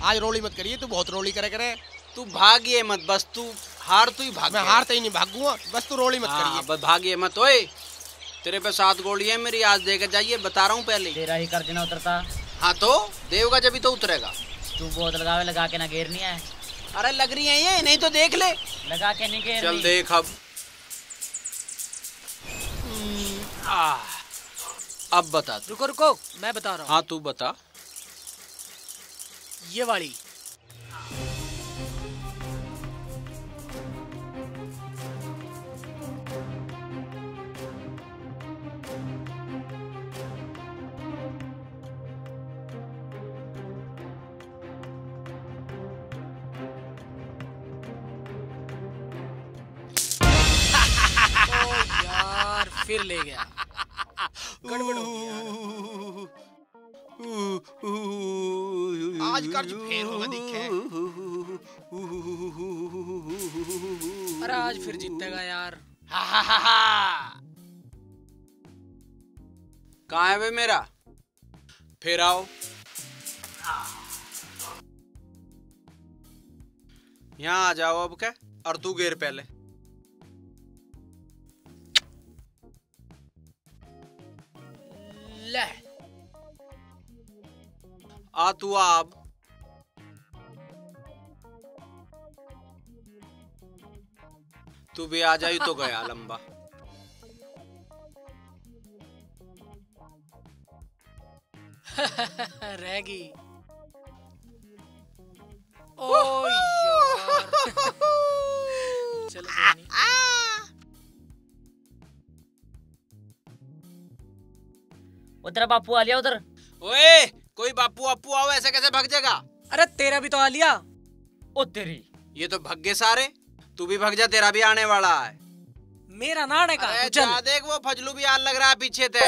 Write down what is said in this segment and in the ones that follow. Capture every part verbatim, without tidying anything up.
आज रोली मत करिए, तू बहुत रोली करे करे। तू भागिए मत, बस तू हार तू ही भाग। मैं हारते ही नहीं भागूंगा, बस तू रोली मत करिए। बस भागिए मत। ओए तेरे पे सात गोली है मेरी, आज देकर जाइए, बता रहा हूँ पहले। तेरा ही कर देना उतरता। हाँ तो देवगा जब तो उतरेगा। तू बहुत लगावे, लगा के ना घेरनी है। अरे लग रही है ये, नहीं तो देख ले। लगा के नहीं घेरनी। चल देख अब। आ, अब बता। रुको रुको, मैं बता रहा हूँ। हाँ तू बता। ये वाली यार फिर ले गया, गड़बड़ हो गया। आज कर्ज फेर होगा दिखे। अरे आज फिर जीतेगा यार। हा हा हा हा। कहाँ है वे मेरा? फिर आओ। यहाँ आ जाओ अब। क्या? और तू गेर पहले। ले आ तू अब। तू भी आ जाई तो गया लंबा। रहेगी। ओ यार। चलो जानी। उधर बापू आ लिया उधर। ओए कोई बापू अपू आओ, ऐसे कैसे भाग जाएगा? अरे तेरा भी तो आ लिया। ओ तेरी, ये तो भग गए सारे। तू भी भग जा, तेरा भी आने वाला है। मेरा नाने का। अरे जा देख, वो फजलू भी आन लग रहा है पीछे ते।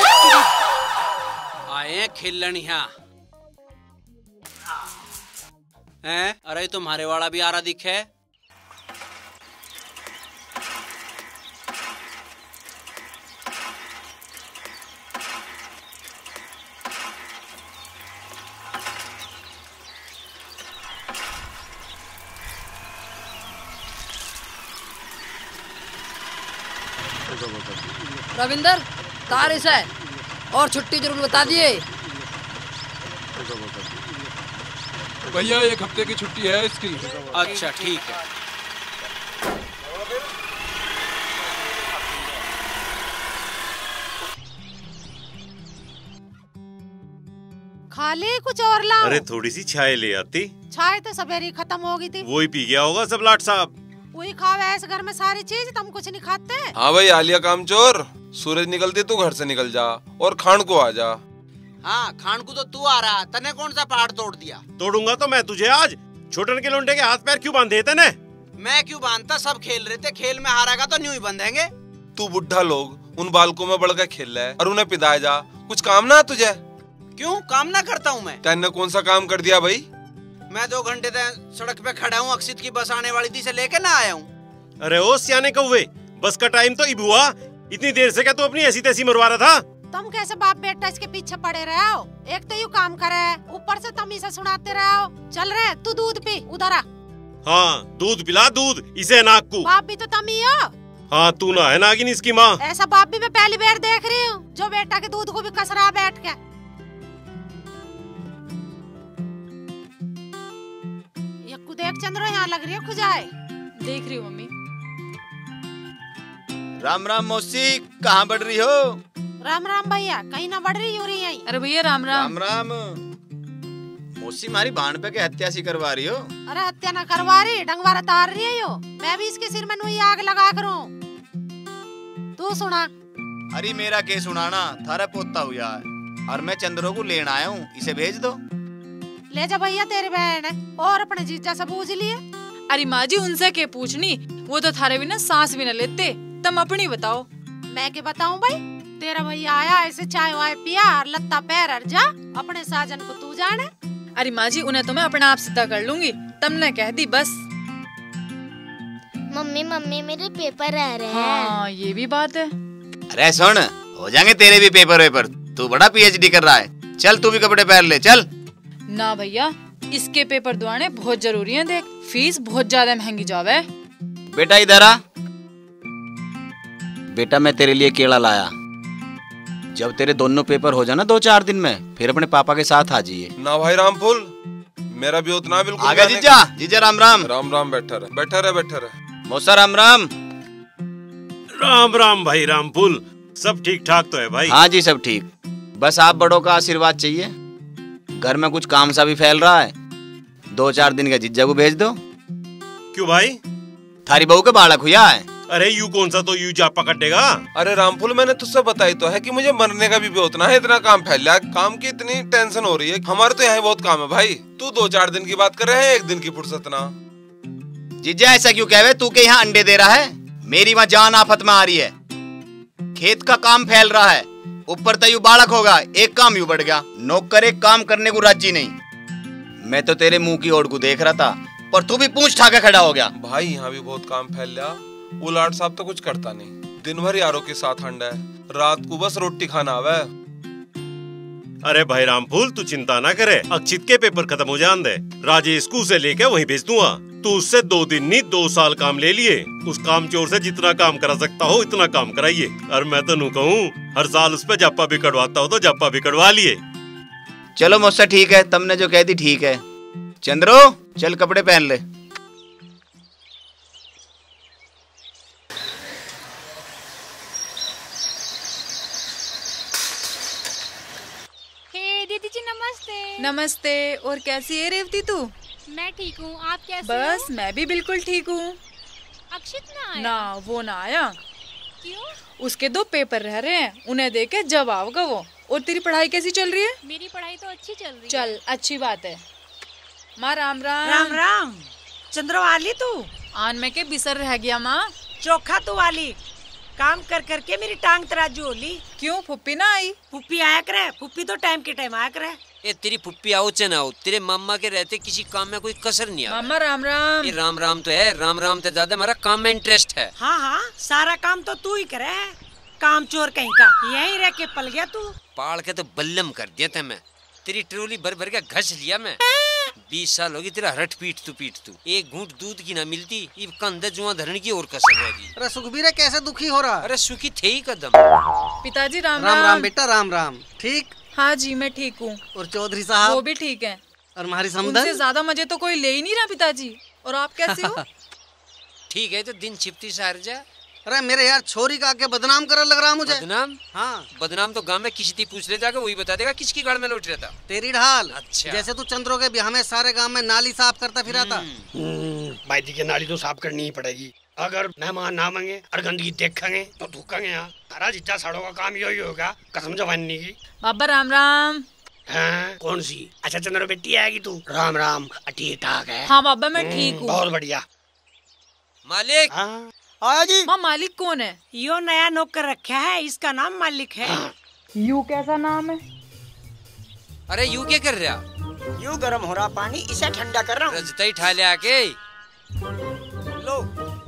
आए हैं खिलनिया हैं। अरे तुम्हारे वाला भी आ रहा दिखे। रविंदर तारिश है और छुट्टी जरूर बता दिए। भैया एक हफ्ते की छुट्टी है इसकी। अच्छा ठीक है। खाली कुछ और लाओ। अरे थोड़ी सी चाय ले आती। चाय तो सवेरे खत्म हो गई थी। वही पी गया होगा सब लाट साहब। वही खावे ऐसे घर में सारी चीज, तुम कुछ नहीं खाते। हाँ भाई आलिया कामचोर, सूरज निकलते तू घर से निकल जा और खान को आ जा। हाँ खान को तो तू आ रहा, तने कौन सा पहाड़ तोड़ दिया? तोड़ूंगा तो मैं तुझे आज। छोटन के लोंडे के हाथ पैर क्यों बांधे तने? मैं क्यों बांधता, सब खेल रहे थे, खेल में हारेगा तो न्यू ही बंधेंगे। तू बुढ़ा लोग उन बालकों में बढ़ के खेल रहा है और उन्हें पिदाए जा। कुछ काम ना तुझे? क्यों काम ना करता हूँ मैं? तैने कौन सा काम कर दिया भाई? मैं दो घंटे तक सड़क पे खड़ा हूँ, अक्षित की बस आने वाली थी से लेके ना आया हूँ। अरे ओ सियाने कौवे, बस का टाइम तो इब हुआ। इतनी देर से क्या तू अपनी ऐसी तैसी मरवा रहा था? तुम कैसे बाप बेटा इसके पीछे पड़े रहे हो? एक तो यू काम करे, ऊपर से तुम इसे सुनाते रहे हो। चल रहे तू दूध पी, उधर आ। हाँ दूध पिला, दूध इसे नाक को। बाप भी तो तुम ही हो। हाँ तू ना है नागिन इसकी माँ। ऐसा बाप भी मैं पहली बार देख रही हूँ जो बेटा के दूध को भी कस रहा बैठ के। यक्कू देख चंद्रो, यहाँ लग रही है खुजाए। देख रही हूँ मम्मी। राम राम मौसी, कहाँ बढ़ रही हो? राम राम भैया, कहीं ना बढ़ रही हो रही है। अरे भैया राम राम। राम राम। मौसी मारी बाण पे के हत्या सी करवा रही हो? अरे हत्या ना करवा रही, डंगवारा तार रही है यो। मैं भी इसके सिर में नुई आग लगा करूं। तू सुना। अरे मेरा के सुनाना, थारा पोता हुआ है और मैं चंद्रो को लेने आया हूँ, इसे भेज दो। ले जा भैया, तेरी बहन है और अपने जीजा से पूछ लिए। अरे माँ जी उनसे के पूछनी, वो तो थारे बिना सांस भी न लेते। तुम अपनी बताओ। मैं के बताऊं भाई? तेरा भैया आया ऐसे चाय वाय पिया और लत्ता पैर हर जा, अपने साजन को तू जाने। अरे माँ जी उन्हें तो मैं अपने आप सीधा कर लूंगी, तुमने कह दी बस। मम्मी मम्मी मेरे पेपर आ रहे हैं। हाँ ये भी बात है। अरे सुन, हो जाएंगे तेरे भी पेपर वेपर। तू बड़ा पीएचडी कर रहा है, चल तू भी कपड़े पहन ले चल। ना भैया इसके पेपर दुआने बहुत जरूरी है। देख फीस बहुत ज्यादा महंगी जावे। बेटा इधर आ। बेटा मैं तेरे लिए केला लाया। जब तेरे दोनों पेपर हो जाए ना दो चार दिन में, फिर अपने पापा के साथ आ जाइए। ना भाई रामफूल, मेरा भी उतना बिल्कुल। आगे जीजा। जीजा राम राम। राम राम। बैठा रहे बैठा रहे बैठा रहे। मौसा राम राम। राम राम भाई रामफूल, सब ठीक ठाक तो है भाई? हाँ जी सब ठीक। बस आप बड़ों का आशीर्वाद चाहिए। घर में कुछ काम सा भी फैल रहा है, दो चार दिन का जीजा को भेज दो। क्यों भाई? थारी बहू के बालक हुआ है। अरे यू कौन सा तो यू जापा कटेगा। अरे रामफूल, मैंने तुझसे बताई तो है कि मुझे मरने का भी उतना है। इतना काम फैल रहा है, काम की इतनी टेंशन हो रही है। हमारे तो यहाँ बहुत काम है भाई। तू दो चार दिन की बात कर रहे हैं, एक दिन की फुर्सत ना। जीजा ऐसा क्यों कहे? तू के यहाँ अंडे दे रहा है, मेरी वहाँ जान आफत में आ रही है। खेत का काम फैल रहा है, ऊपर तयू बालक होगा, एक काम यूं बढ़ गया। नौकर एक काम करने को राजी नहीं। मैं तो तेरे मुंह की ओर को देख रहा था, पर तू भी पूंछ ठाके खड़ा हो गया। भाई यहाँ भी बहुत काम फैल रहा। उलाट साहब तो कुछ करता नहीं, दिन भर यारों के साथ हंडा है, रात को बस रोटी खाना आवे। अरे भाई रामफूल तू चिंता ना करे, अक्षित के पेपर खत्म हो जान दे, राजेश को उसे लेके वहीं भेज दूंगा। तू उससे दो दिन नहीं दो साल काम ले लिए। उस काम चोर से जितना काम करा सकता हो इतना काम कराइए। और मैं तो नू कहूँ हर साल उस पे जापा भी कटवाता हो तो जापा भी कटवा लिए। चलो मुझसे ठीक है, तुमने जो कह दी ठीक है। चंद्रो चल कपड़े पहन ले। दीदी जी नमस्ते। नमस्ते। और कैसी है रेवती तू? मैं ठीक हूँ, आप कैसे बस हो? मैं भी बिल्कुल ठीक हूँ। अक्षित ना आया? ना वो ना आया। क्यों? उसके दो पेपर रह रहे हैं, उन्हें देके जब आओगा वो। और तेरी पढ़ाई कैसी चल रही है? मेरी पढ़ाई तो अच्छी चल रही चल है। अच्छी बात है। माँ राम राम। राम राम। चंद्रो वाली तू? आन में के बिसर रह गया माँ। चोखा तू वाली, काम कर करके मेरी टांग तराजू होली। क्यों फुप्पी ना आई? फुप्पी आया करे, फुप्पी तो टाइम के टाइम आया करे। ए तेरी फुप्पी आओ चे ना आओ, तेरे मामा के रहते किसी काम में कोई कसर नहीं आ। मामा राम राम। ये राम राम तो है, राम राम तो ज्यादा हमारा काम में इंटरेस्ट है। हाँ हाँ सारा काम तो तू ही करे, काम चोर कहीं का। यहीं रह के पल गया तू। पाल के तो बल्लम कर दिया था मैं, तेरी ट्रोली भर भर के घस लिया मैं। बीस साल होगी तेरा रट पीट तू पीट तू, एक घूंट दूध की ना मिलती, ये कंधे जुआ धरने की और कसर रहेगी। अरे सुखबीर कैसे दुखी हो रहा? अरे सुखी थे ही कदम। पिताजी राम राम राम बेटा राम राम। ठीक? हाँ जी मैं ठीक हूँ। और चौधरी साहब? वो भी ठीक है। और हमारी समधन? उनसे ज्यादा मजे तो कोई ले ही नहीं रहा पिताजी। और आप कैसे हो? ठीक है तो दिन छिपती सार जा। अरे मेरे यार छोरी का आगे बदनाम कर लग रहा मुझे। बदनाम? हाँ बदनाम तो गांव में किसी थी पूछ ले जाकर, वही बता देगा किसकी गाड़ में लौट रहा था। तेरी ढाल। अच्छा। जैसे तू चंद्रो के ब्याह में सारे गांव में नाली साफ करता फिरा था। भाई जी की नाली तो साफ करनी ही पड़ेगी। अगर मेहमान ना मांगे और गंदगी देखेंगे तो थूकेंगे यहाँ। सारा जितना साड़ों का काम यही होगा, कसम जवानी की। बाबा राम राम। हाँ, कौन सी? अच्छा चंद्रो बेटी आएगी तू? राम राम। ठीक ठाक है? हाँ बाबा मैं ठीक हूँ। बहुत बढ़िया। मालिक हाँ आया जी। माँ मालिक कौन है? यो नया नौकर रखा है, इसका नाम मालिक है। यू कैसा नाम है? अरे यू क्या कर रहा? यू गर्म हो रहा पानी, इसे ठंडा कर रहा हूँ। रजता ही ठा ले आके। लो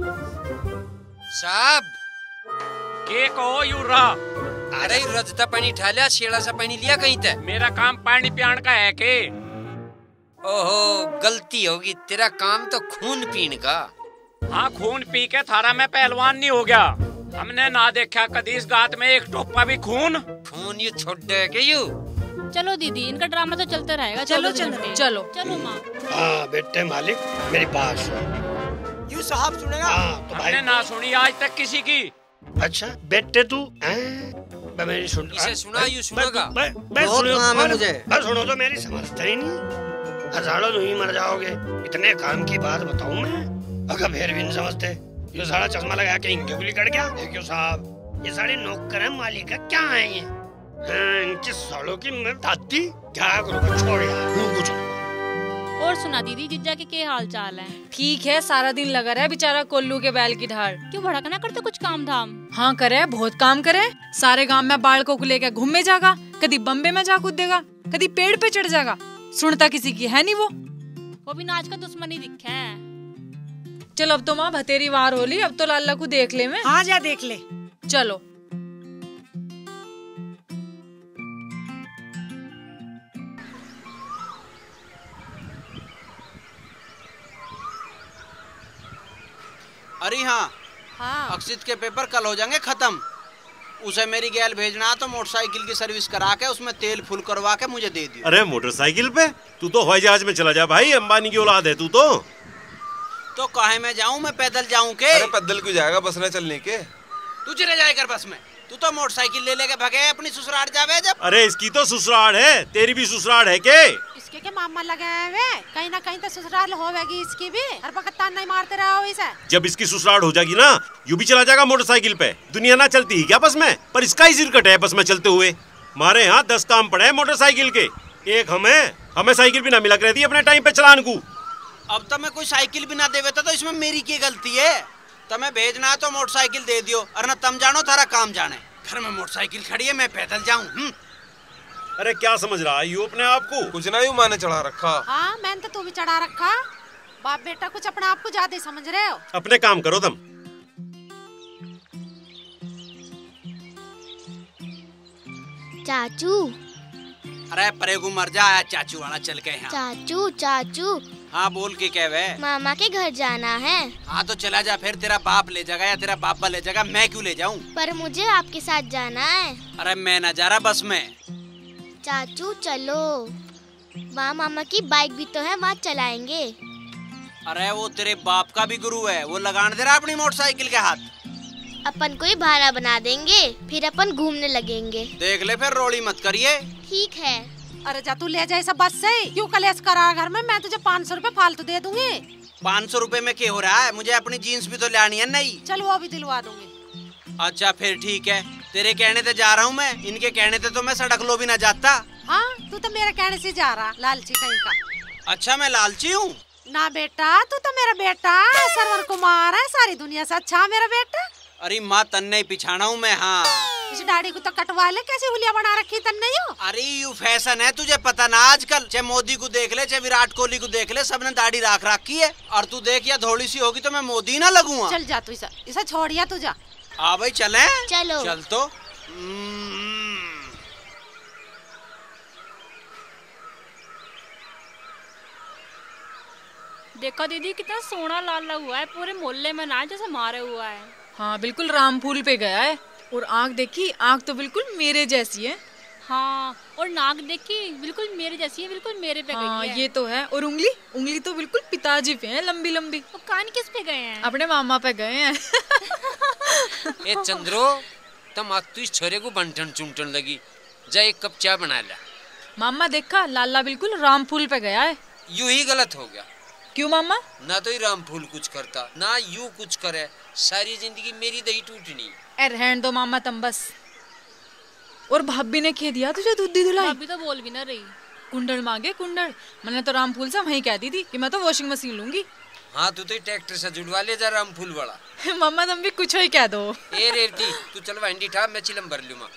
साहब के कहो यू रहा? अरे रजता पानी ठा लिया, शेड़ा सा पानी लिया कहीं तक? मेरा काम पानी पियाण का है के? ओहो गलती होगी, तेरा काम तो खून पीने का। हाँ खून पी के थारा मैं पहलवान नहीं हो गया। हमने ना देखा कदी इस गात में एक टोपा भी खून। खून ये छोड़ दे के यू। चलो दीदी इनका ड्रामा तो चलते रहेगा। चलो चलो चलो चलो माँ। हाँ बेटे मालिक मेरी बात सुन। यू साहब सुनेगा? हाँ तो भाई हमने ना सुनी आज तक किसी की। अच्छा बेटे तू मेरी सुन, इसे सुना यू सुनेगा। मैं मैं बहुत सुनो काम है मुझे। मैं सुनो तो मेरी समझते ही नहीं। हजारों तुम ही मर जाओगे, इतने काम की बात बताऊं मैं? अगर फिर भी नहीं समझते। ये सारा चश्मा लगा के इनके उंगली कट गया। देखियो साहब ये सारे नौकर हैं, मालिक है, क्या है ये? हाँ, इनकी सालों की मैं दादी क्या करूँगा, छोड़ यार कुछ। और सुना दीदी जीजा के क्या हाल चाल है? ठीक है, सारा दिन लगा रहा है बेचारा कोल्लू के बैल की ढाल। क्यों भड़क ना करते कुछ काम धाम? हाँ करे, बहुत काम करे। सारे गांव में बालकों को लेकर घूमने जागा, कभी बम्बे में जा कूदेगा, कभी पेड़ पे चढ़ जाएगा। सुनता किसी की है नहीं वो। वो भी नाच का दुश्मन ही दिखा है। चलो अब तो माँ भतेरी वार होली, अब तो लाला को देख ले मैं। हाँ जा देख ले। चलो अरे हाँ हाँ अक्षित के पेपर कल हो जाएंगे खत्म। उसे मेरी गैल भेजना तो मोटरसाइकिल की सर्विस करा के उसमें तेल फुल करवा के मुझे दे दियो। अरे मोटरसाइकिल पे? तू तो हवाई जहाज में चला जा भाई, अंबानी की औलाद है तू तो। तो काहे में जाऊं, मैं पैदल जाऊं के? अरे पैदल क्यों जाएगा, बस न चलने के। तू चले जाए कर बस में। तू तो मोटरसाइकिल ले लेके भगे अपनी ससुराल जावे जब। अरे इसकी तो ससुराल है, तेरी भी ससुराल है के? इसके के मामा लगे हैं वे, कहीं ना कहीं तो ससुराल होवेगी इसकी भी। हर वक्त तान नहीं मारते रहो इसे। जब इसकी ससुराल हो जाएगी ना, यू भी चला जाएगा मोटरसाइकिल पे। दुनिया ना चलती ही क्या बस में? पर इसका ही सिर कटे है बस में चलते हुए। हमारे यहाँ दस काम पड़े हैं मोटरसाइकिल के, एक हमें हमें साइकिल भी ना मिला कर दी अपने टाइम पे चलान को। अब तो मैं कोई साइकिल भी ना देवे तो इसमें मेरी क्या गलती है? तुम्हें भेजना है तो मोटरसाइकिल दे दियो, और ना तुम जानो थारा काम जाने। घर में मोटरसाइकिल खड़ी है, मैं पैदल जाऊं। अरे क्या समझ रहा है यू अपने आप को? कुछ ना, यू माँ ने चढ़ा रखा। हाँ मैंने तो तू भी चढ़ा रखा। बाप बेटा कुछ अपने आप को ज्यादा ही समझ रहे हो। अपने काम करो तुम। चाचू। अरे परे को मर जा, चाचू वाला चल के यहाँ। चाचू चाचू। हाँ बोल के कह वे। मामा के घर जाना है। हाँ तो चला जा, फिर तेरा बाप ले जाएगा या तेरा बापा ले जाएगा, मैं क्यों ले जाऊँ? पर मुझे आपके साथ जाना है। अरे मैं ना जा रहा बस में। चाचू चलो, वहाँ मामा की बाइक भी तो है, वहाँ चलाएंगे। अरे वो तेरे बाप का भी गुरु है, वो लगाने दे रहा अपनी मोटरसाइकिल के हाथ। अपन कोई बहाना बना देंगे, फिर अपन घूमने लगेंगे। देख ले फिर रोड़ी मत करिए। ठीक है। अरे जा तू ले जाए सब बस से, क्यों कलेश करा घर में? मैं तुझे पाँच सौ रूपए फालतू दे दूंगी। पाँच सौ रूपए में क्या हो रहा है? मुझे अपनी जीन्स भी तो लानी है। नहीं चल वो भी दिलवा दूंगी। अच्छा फिर ठीक है, तेरे कहने से जा रहा हूँ मैं, इनके कहने से तो मैं सड़क लो भी ना जाता। हाँ तू तो मेरे कहने से जा रहा, लालची कहीं का। अच्छा मैं लालची हूँ? ना बेटा, तू तो मेरा बेटा सरवर कुमार है, सारी दुनिया से अच्छा मेरा बेटा। अरे माँ तन्ने पिछाना हूँ मैं। हाँ इस दाढ़ी को तो कटवा ले, कैसी हुलिया बना रखी तन्ने यू। अरे यू फैशन है, तुझे पता ना आजकल। चाहे मोदी को देख ले, चाहे विराट कोहली को देख ले, सबने दाढ़ी राख रखी है। और तू देख या थोड़ी सी होगी तो मैं मोदी ना लगूंगा। चल जा तू, इसे इसे छोड़िया तू जा। हाँ भाई चले। चलो चल तो। देखो दीदी कितना सोना लाल लगा हुआ है, पूरे मोहल्ले में ना जैसे मारे हुआ है। हाँ बिल्कुल राम फूल पे गया है। और आँख देखी, आँख तो बिल्कुल मेरे जैसी है। हाँ और नाक देखी, बिल्कुल मेरे जैसी है, बिल्कुल मेरे पे हाँ, गई है। ये तो है। और उंगली उंगली तो बिल्कुल पिताजी पे है, लंबी लंबी। तो कान किस पे गए हैं? अपने मामा पे गए हैं। ए चंद्रो, तुम आज तू इस छोरे को बंटन चुमटन लगी, जा एक कप चाय बना ला। मामा देखा, लाला बिल्कुल राम फूल पे गया है। यू ही गलत हो गया। क्यों मामा? ना तो ही राम फूल कुछ करता, ना यू कुछ करे, सारी जिंदगी मेरी दही टूटनी। ए रहन दो मामा तुम बस। और भाभी ने कह दिया तुझे दूध दी धुलाई? भाभी तो बोल भी ना रही। कुंडल मांगे कुंडल। मैंने तो राम फूल से वही कह दी थी कि मैं तो वॉशिंग मशीन लूंगी। हाँ तू तो ट्रैक्टर से जुड़वा ले जा राम फूल वाला। मामा तुम भी कुछ ही कह दो। ए रेवती तू चल वंडी ठा, मैं चिलम भर लूँ।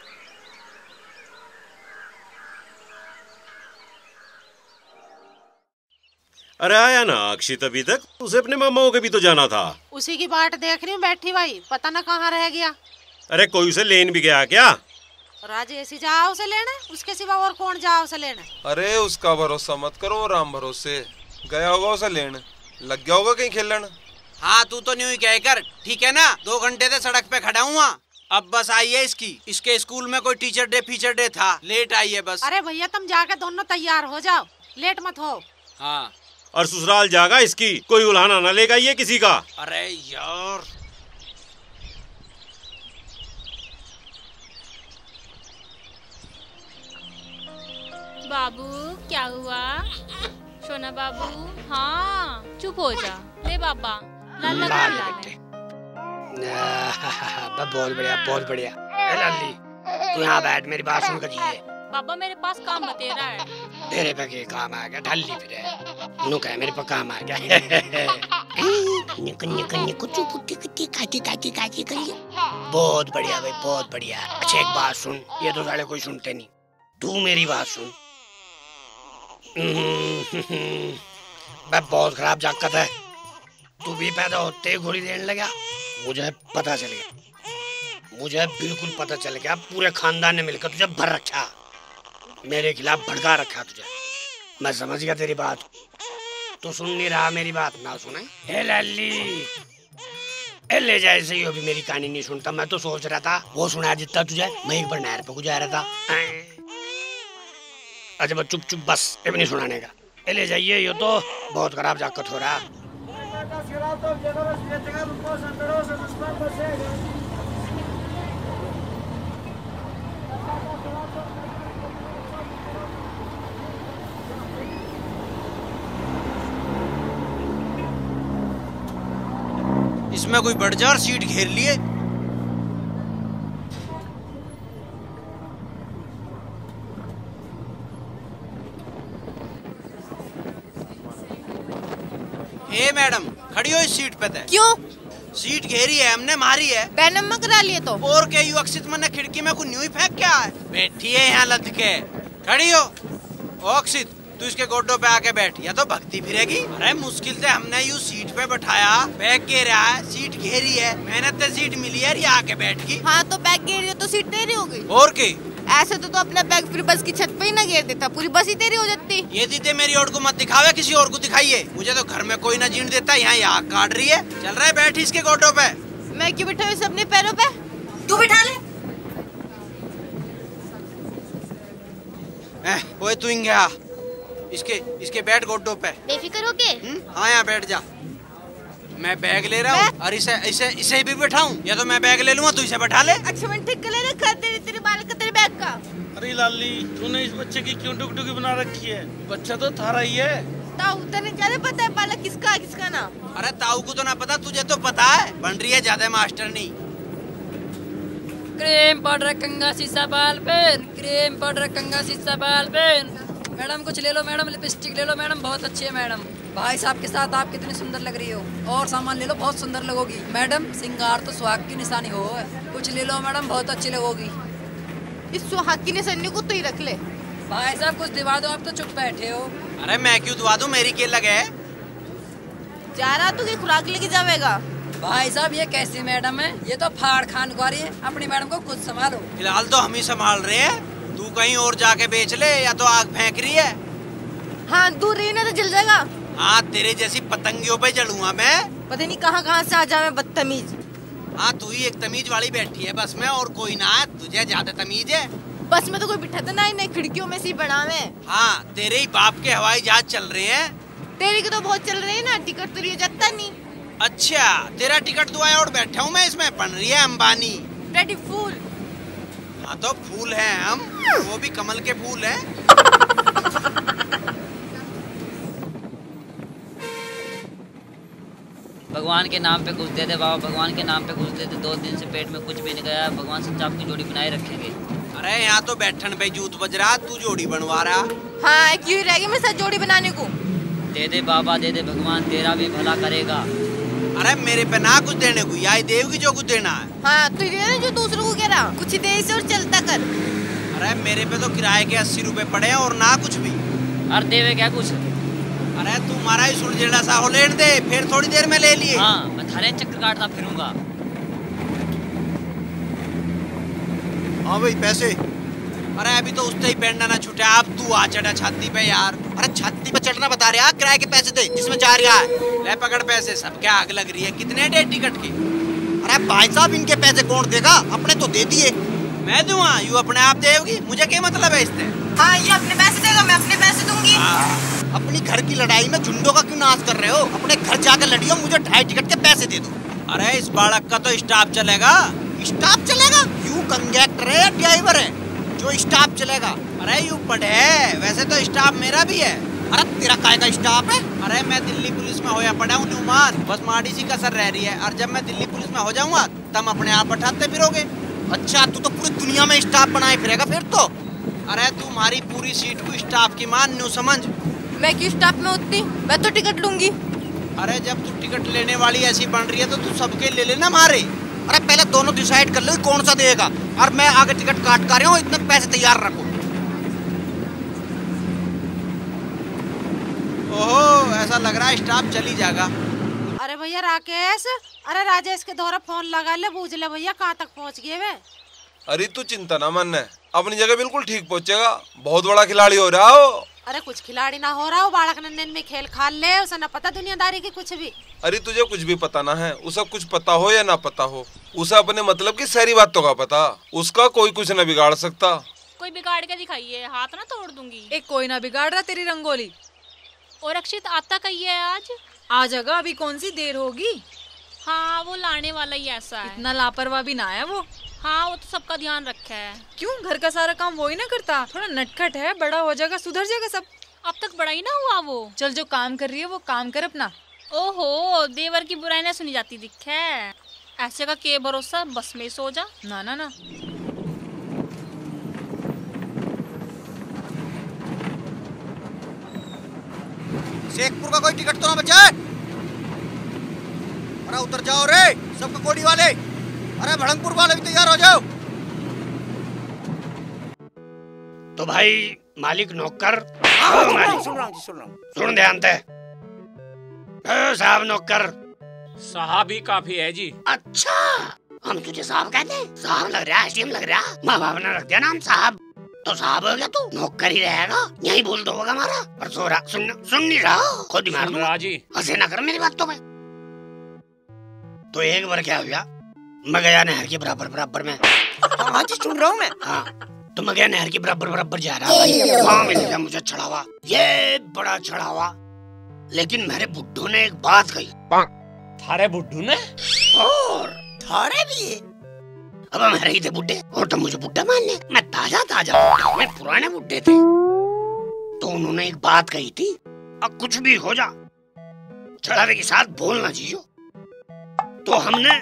अरे आया ना अक्षित अभी तक? उसे अपने मामाओं के भी तो जाना था। उसी की बाट देख रही हूँ बैठी भाई, पता ना कहाँ रह गया। अरे कोई उसे लेन भी गया क्या? राजेश ही जाओ उसे लेने, उसके सिवा और कौन जाओ उसे लेने? अरे उसका भरोसा मत करो, राम भरोसे गया होगा उसे लेने, लग गया होगा कहीं खेलन। हाँ तू तो न्यू ही कह कर, ठीक है ना? दो घंटे से सड़क पे खड़ा हुआ, अब बस आई है इसकी। इसके स्कूल में कोई टीचर डे फीचर डे था, लेट आई है बस। अरे भैया तुम जाके दोनों तैयार हो जाओ, लेट मत हो। हाँ और ससुराल जागा इसकी, कोई उल्हाना न लेगा ये किसी का। अरे यार बाबू क्या हुआ? सोना बाबू, हाँ चुप हो जा। ले बाबा लाला लाल लाल बेटे। बहुत बढ़िया बहुत बढ़िया। ए लाली तू यहाँ बैठ, मेरी बात सुन कर जिए। बाबा मेरे पास काम बतेरा है। तेरे पे के काम आ गया, ढल ली फिर नु कह मेरे पे काम आ गया। निकल निकल निकल चुप पुट्टी कुट्टी काटी काटी काटी करिए। बहुत बढ़िया भाई बहुत बढ़िया। अच्छा एक बात सुन, ये तो साले कोई सुनते नहीं, तू मेरी बात सुन। मैं बहुत खराब जागत है, तू भी पैदा होते ही गोली देने लगा। मुझे पता चल गया, मुझे बिल्कुल पता चल गया, पूरे खानदान ने मिलकर तुझे भर रखा, मेरे खिलाफ भड़का रखा तुझे। मैं समझ गया तेरी बात, तू सुन नहीं रहा मेरी बात, ना सुने। हे लल्ली ए ले जाए सही हो, भी मेरी कहानी नहीं सुनता। मैं तो सोच रहा था वो सुना जितना तुझे, मैं एक बार नहर पे गुजर रहा था। अच्छा बस चुप चुप, बस ये भी नहीं सुनाने का। ए ले जाइए, ये तो बहुत खराब जाकत हो रहा। इसमें कोई बढ़ जा और सीट घेर लिए। हे मैडम, खड़ी हो इस सीट पे। क्यों? सीट घेरी है हमने, मारी है। बैनम करा लिए तो और क्या यू अक्षित मन खिड़की में कोई न्यू फेंक क्या है? बैठी है यहाँ लद के। खड़ी हो। ओ अक्षित, तू इसके गोडों पे आके बैठ, या तो भक्ति फिरेगी। अरे मुश्किल से हमने यू सीट पे बैठाया, बैग घेर रहा है, सीट घेरी है, मेहनत से सीट मिली है, ये आके बैठ गई। हाँ तो बैग घेरी तो सीट तेरी हो गई। और की ऐसे तो, तो अपना बैग फिर बस की छत पे ही ना घेर देता, पूरी बस ही तेरी हो जाती। ये दीदी मेरी ओर को मत दिखावे, किसी और को दिखाइए। मुझे तो घर में कोई ना जीण देता, यहाँ यहाँ काट रही है। चल रहा है, बैठ इसके गोडों पे। मैं क्यों बिठा इसे अपने पैरों पे? तू बिठा ले। ओए तू इंगया, इसके इसके बैठ गोडों पे। बेफिक्र होके। हाँ यहाँ बैठ जा। मैं बैग ले रहा हूँ और इसे इसे इसे भी बैठाऊं, या तो मैं बैग ले लूंगा, तू इसे बैठा ले। अच्छा मैंने ठीक कर ले रखा तेरे तेरे बाल का, तेरे बैग का। अरे लाली, तूने इस बच्चे की क्यों टुकटुकी बना रखी है? बच्चा तो थारा ही है। ताऊ तने ज्यादा पता है बालक किसका किसका ना? अरे ताऊ को तो ना पता, तुझे तो पता है। बन रही है ज्यादा मास्टर नहीं। क्रीम पाउडर कंगा शीशा बाल पेन, क्रीम पाउडर कंगा शीशा बाल पेन। मैडम कुछ ले लो मैडम, लिपस्टिक ले लो मैडम, बहुत अच्छी है मैडम। भाई साहब के साथ आप कितनी सुंदर लग रही हो। और सामान ले लो, बहुत सुंदर लगोगी मैडम। सिंगार तो सुहाग की निशानी हो। कुछ ले लो मैडम, बहुत अच्छी लगोगी। इस सुहाग की निशानी को तू ही रख ले। भाई साहब कुछ दिवा दो, आप तो चुप बैठे हो। अरे मैं क्यों दिवा दूं, मेरी के लगे। जा रहा तू की खुराक लेके जाएगा। भाई साहब ये कैसी मैडम है? ये तो फाड़ खान रही है। अपनी मैडम को खुद संभालो। फिलहाल तो हम ही संभाल रहे हैं, तू कहीं और जाके बेच ले, या तो आग फेंक रही है। हाँ दूर रही ना तो जल जाएगा। हाँ तेरे जैसी पतंगियों पे जलूंगा मैं। पता नहीं कहाँ कहाँ से आ जाए बदतमीज। हाँ तू ही एक तमीज वाली बैठी है बस में, और कोई ना है। तुझे ज्यादा तमीज है। बस में तो कोई बिठाता ना ही नहीं, खिड़कियों में से बना में। हाँ तेरे ही बाप के हवाई जहाज चल रहे हैं। तेरी के तो बहुत चल रही है ना, टिकट तो लिया जाता नहीं। अच्छा तेरा टिकट दुआया और बैठा हूँ मैं इसमें, बन रही है अंबानी। रेडी फूल। हाँ तो फूल हैं हम, वो भी कमल के फूल हैं। भगवान के नाम पे कुछ दे दे बाबा, भगवान के नाम पे कुछ दे दे। दो दिन से पेट में कुछ भी नहीं गया, भगवान से आपकी जोड़ी बनाए रखेंगे। अरे यहाँ तो बैठन पे जूत बज रहा, तू जोड़ी बनवा रहा। हाँ क्यों रहेगी मेरे साथ जोड़ी बनाने को? दे दे बाबा दे दे, भगवान तेरा भी भला करेगा। अरे मेरे पे ना कुछ देने को, यही देवगी जो कुछ देना है। हाँ तू दे जो दूसरों को कह रहा, कुछ दे इसे और चलता कर। अरे मेरे पे तो किराए के अस्सी रुपए पड़े हैं और ना कुछ भी। अरे देवे क्या कुछ? अरे तुम्हारा ही सुलझेड़ा सा हो, लेने दे, फिर थोड़ी देर में ले लिए। हाँ मैं थारे चक्कर काटता फिरूंगा। हाँ भाई पैसे। अरे अभी तो उससे ही पेंडा ना छूटा, अब तू आ चढ़ा छाती पे यार। अरे छाती पे चढ़ना बता रहा, किराए के पैसे दे जिसमें जा रहा है। ले पकड़ पैसे, सब क्या आग लग रही है। कितने डे टिकट के? अरे भाई साहब इनके पैसे कौन देगा, अपने तो दे दिए। मैं दूंगा, यू अपने आप देगी, मुझे क्या मतलब है इससे? हाँ ये अपने पैसे देगा, मैं अपने पैसे दूंगी। अपनी घर की लड़ाई में झुंडों का क्यों नाश कर रहे हो? अपने घर जाकर लड़ियो, मुझे ढाई टिकट के पैसे दे दो। अरे इस बालक का तो स्टाफ चलेगा। स्टाफ चलेगा? यू कंडक्टर है या ड्राइवर है जो स्टाफ चलेगा? अरे यू पढ़े है, वैसे तो स्टाफ मेरा भी है। अरे तेरा काय का स्टाफ है? अरे मैं दिल्ली पुलिस में होया पड़ा हूँ नुमान, बस माड़ी सी कसर रह रही है। और जब मैं दिल्ली पुलिस में हो जाऊंगा तब अपने आप बैठाते फिरोगे। अच्छा तू तो पूरी दुनिया में स्टाफ बनाए फिरेगा फिर तो। अरे तुम्हारी पूरी सीट को स्टाफ की मान न्यू समझ। मैं क्यों स्टाफ में उतनी, मैं तो टिकट लूंगी। अरे जब तू टिकट लेने वाली ऐसी बन रही है तो तू सबके ले लेना मारे। अरे पहले दोनों डिसाइड कर लो कौन सा देगा, और मैं आगे टिकट काट कर रहा हूँ, इतने पैसे तैयार रखो। ओहो ऐसा लग रहा है स्टाफ चली जाएगा। अरे भैया राकेश, अरे राजेश के द्वारा फोन लगा ले, पूछ ले भैया कहाँ तक पहुँच गए वे। अरे तू चिंता ना मन, अपनी जगह बिल्कुल ठीक पहुँचेगा, बहुत बड़ा खिलाड़ी हो रहा हो। अरे कुछ खिलाड़ी ना हो रहा हो, बालक नन्नन में खेल खाल ले, उसे न पता दुनियादारी की कुछ भी। अरे तुझे कुछ भी पता ना है, उसे कुछ पता हो या ना पता हो, उसे अपने मतलब की सारी बातों का पता, उसका कोई कुछ न बिगाड़ सकता। कोई बिगाड़ के दिखाइए, हाथ ना तोड़ दूंगी। एक कोई ना बिगाड़ रहा तेरी रंगोली। और अक्षित आता कही है आज? आ जाएगा, अभी कौन सी देर होगी। हाँ वो लाने वाला ही ऐसा है। इतना लापरवाह भी ना है वो। हाँ वो तो सबका ध्यान रखा है। क्यों, घर का सारा काम वो ही ना करता? थोड़ा नटखट है, बड़ा हो जाएगा, सुधर जाएगा सब। अब तक बड़ा ही ना हुआ वो। चल जो काम कर रही है वो काम कर अपना। ओहो, देवर की बुराई ना सुनी जाती दिखे। ऐसे का के भरोसा, बस में सो जा। ना ना ना। शेखपुर का कोई टिकट तो ना बचा है? अरे उतर जाओ रे सबका कोडी वाले। अरे भड़ंगपुर वाले भी तैयार हो जाओ। तो भाई मालिक नौकर। हाँ, मालिक सुन रहा हूँ जी, सुन रहा हूँ। सुन ध्यान से। साहब नौकर। साहब ही काफी है जी। अच्छा, हम तुझे साहब कहते हैं? साहब लग रहा है, एसडीएम लग रहा है। माँ बाप ने रख दिया नाम साहब, तो साहब हो गया तू, नौकर ही रहेगा। यही बोल दो होगा हमारा। पर सो रहा, सुन सुन नहीं रहा, खुद ही मार दूंगा जी। हंसे ना कर मेरी बातों में। तो एक बार क्या हो गया, मैं गया नहर के बराबर बराबर में। हाँ जी सुन रहा हूँ मैं। हाँ तो मैं गया नहर के बराबर बराबर जा रहा था, वहाँ मिल गया मुझे छड़ावा, ये बड़ा छड़ावा। लेकिन मेरे बुड्ढू ने एक बात कही। थारे बुड्ढू ने? और थारे भी है। अब हम रही थे बुड्ढे और तुम मुझे बुड्ढा मान ले। मैं ताजा ताजा बुड्ढा, मैं पुराने बुड्ढे थे। तो उन्होंने एक बात कही थी, अब कुछ भी हो जा छड़ावे के साथ बोलना जियो। तो हमने